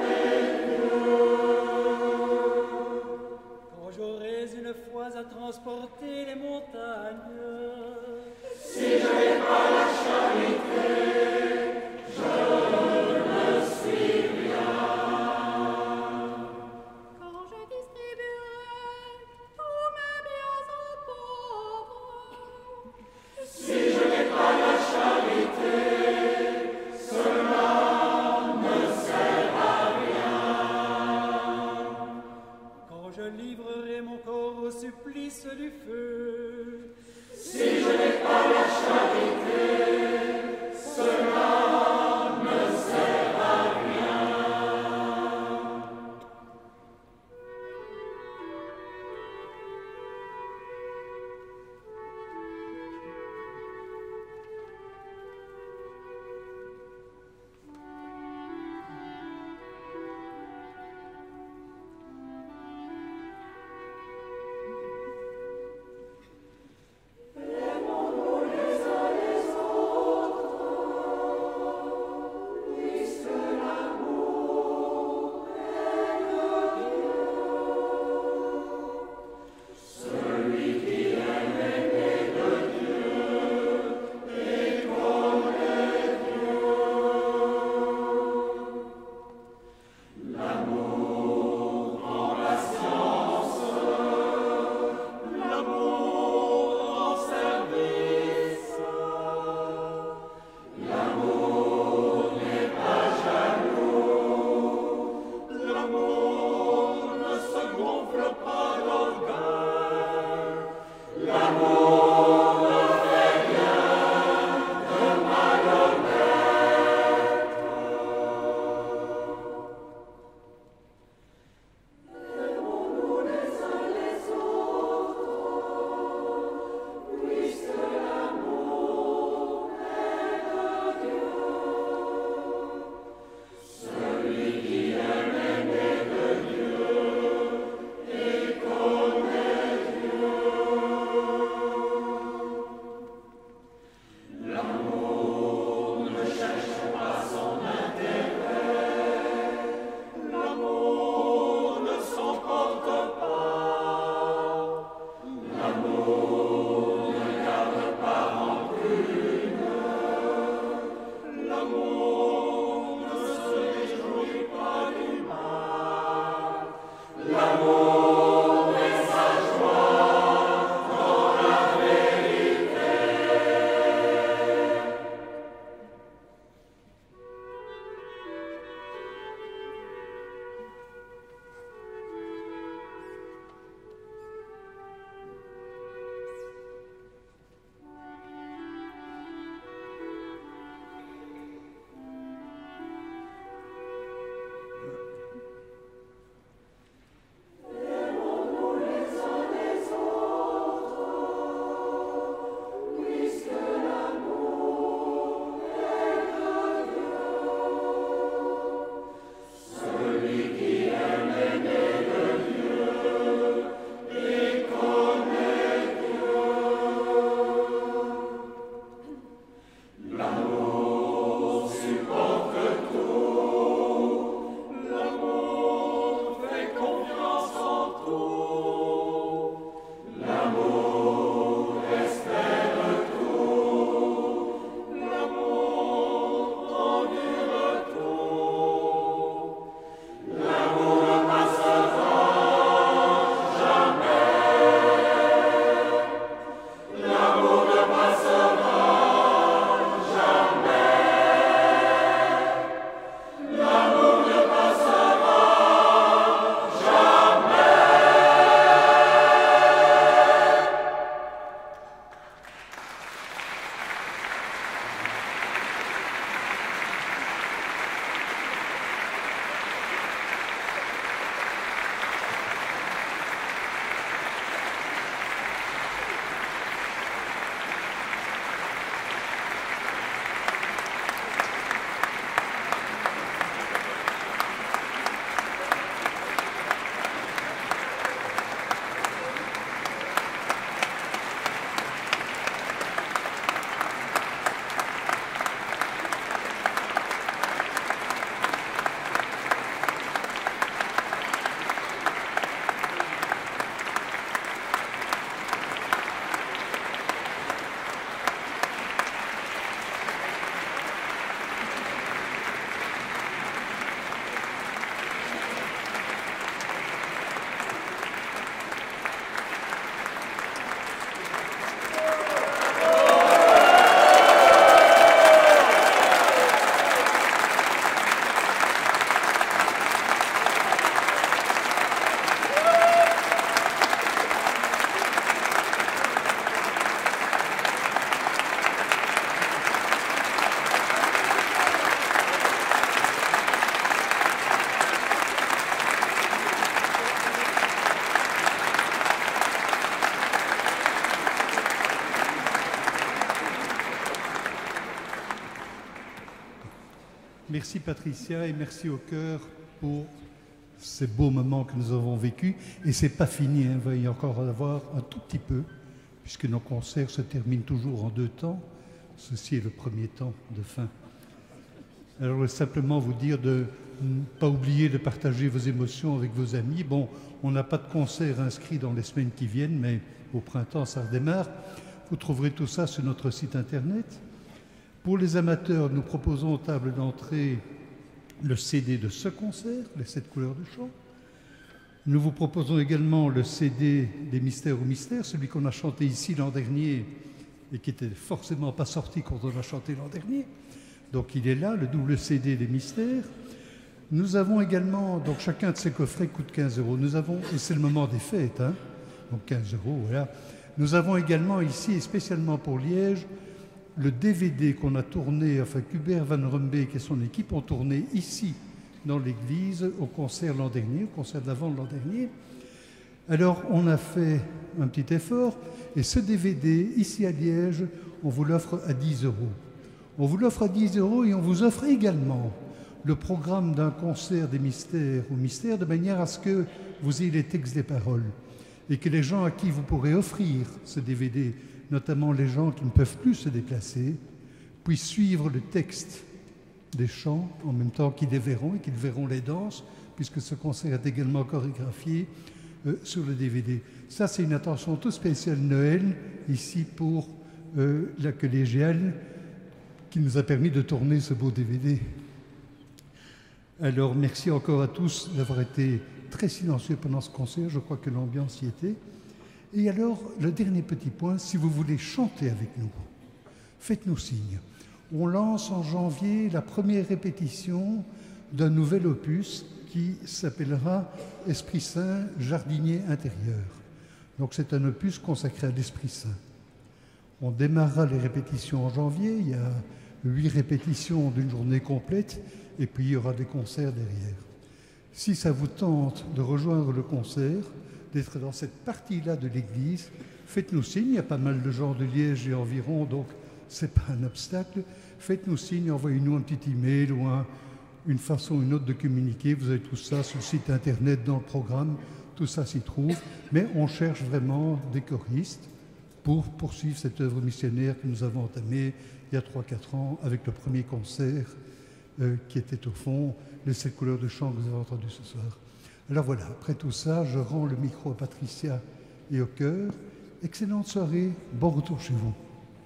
Merci Patricia et merci au chœur pour ces beaux moments que nous avons vécus. Et c'est pas fini, hein, il va y encore en avoir un tout petit peu, puisque nos concerts se terminent toujours en deux temps. Ceci est le premier temps de fin. Alors, je vais simplement vous dire de ne pas oublier de partager vos émotions avec vos amis. Bon, on n'a pas de concert inscrit dans les semaines qui viennent, mais au printemps, ça redémarre. Vous trouverez tout ça sur notre site internet. Pour les amateurs, nous proposons aux tables d'entrée le C D de ce concert, les sept couleurs de chant. Nous vous proposons également le C D des Mystères au Mystère, celui qu'on a chanté ici l'an dernier et qui n'était forcément pas sorti quand on a chanté l'an dernier. Donc il est là, le double C D des Mystères. Nous avons également, donc chacun de ces coffrets coûte quinze euros. Nous avons, et c'est le moment des fêtes, hein, donc quinze euros, voilà. Nous avons également ici, et spécialement pour Liège, le D V D qu'on a tourné, enfin qu'Hubert Van Rumbeek et son équipe ont tourné ici, dans l'église, au concert l'an dernier, au concert d'avant l'an dernier. Alors, on a fait un petit effort, et ce D V D, ici à Liège, on vous l'offre à dix euros. On vous l'offre à dix euros et on vous offre également le programme d'un concert des mystères au mystère, de manière à ce que vous ayez les textes des paroles, et que les gens à qui vous pourrez offrir ce D V D, notamment les gens qui ne peuvent plus se déplacer, puissent suivre le texte des chants en même temps qu'ils les verront et qu'ils verront les danses, puisque ce concert est également chorégraphié euh, sur le D V D. Ça, c'est une attention toute spéciale Noël, ici pour euh, la collégiale, qui nous a permis de tourner ce beau D V D. Alors, merci encore à tous d'avoir été très silencieux pendant ce concert. Je crois que l'ambiance y était. Et alors, le dernier petit point, si vous voulez chanter avec nous, faites-nous signe. On lance en janvier la première répétition d'un nouvel opus qui s'appellera Esprit Saint, jardinier intérieur. Donc c'est un opus consacré à l'Esprit Saint. On démarrera les répétitions en janvier, il y a huit répétitions d'une journée complète, et puis il y aura des concerts derrière. Si ça vous tente de rejoindre le concert, d'être dans cette partie-là de l'église, faites-nous signe, il y a pas mal de gens de Liège et environ, donc ce n'est pas un obstacle. Faites-nous signe, envoyez-nous un petit email ou un, une façon ou une autre de communiquer. Vous avez tout ça sur le site internet, dans le programme, tout ça s'y trouve. Mais on cherche vraiment des choristes pour poursuivre cette œuvre missionnaire que nous avons entamée il y a trois quatre ans avec le premier concert euh, qui était au fond les sept couleurs de chant que vous avez entendu ce soir. Alors voilà, après tout ça, je rends le micro à Patricia et au chœur. Excellente soirée, bon retour chez vous.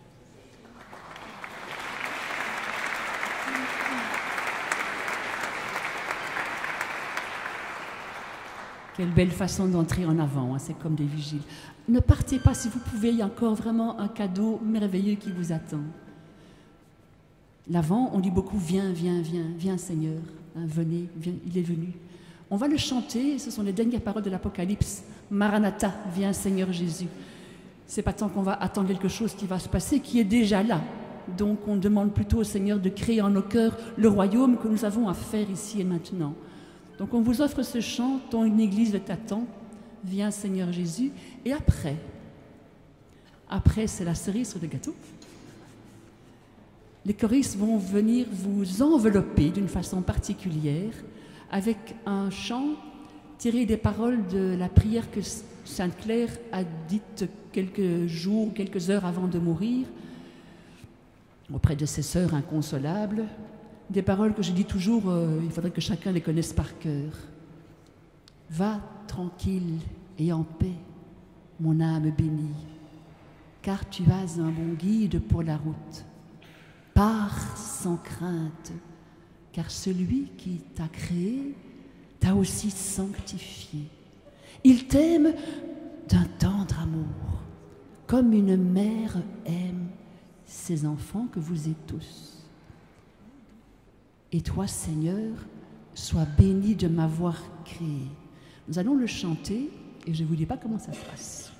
Quelle belle façon d'entrer en avant, hein, c'est comme des vigiles. Ne partez pas si vous pouvez, il y a encore vraiment un cadeau merveilleux qui vous attend. L'avant, on dit beaucoup « Viens, viens, viens, viens Seigneur, hein, venez, viens, il est venu ». On va le chanter, ce sont les dernières paroles de l'Apocalypse. « Maranatha, viens Seigneur Jésus ». C'est pas tant qu'on va attendre quelque chose qui va se passer, qui est déjà là. Donc on demande plutôt au Seigneur de créer en nos cœurs le royaume que nous avons à faire ici et maintenant. Donc on vous offre ce chant dont une église t'attend. Viens Seigneur Jésus. Et après, après c'est la cerise sur le gâteau. Les choristes vont venir vous envelopper d'une façon particulière avec un chant tiré des paroles de la prière que Sainte Claire a dite quelques jours, quelques heures avant de mourir auprès de ses sœurs inconsolables. Des paroles que je dis toujours, euh, il faudrait que chacun les connaisse par cœur. Va tranquille et en paix, mon âme bénie, car tu as un bon guide pour la route. Pars sans crainte, car celui qui t'a créé t'a aussi sanctifié. Il t'aime d'un tendre amour, comme une mère aime ses enfants que vous êtes tous. Et toi, Seigneur, sois béni de m'avoir créé. Nous allons le chanter et je ne vous dis pas comment ça se passe.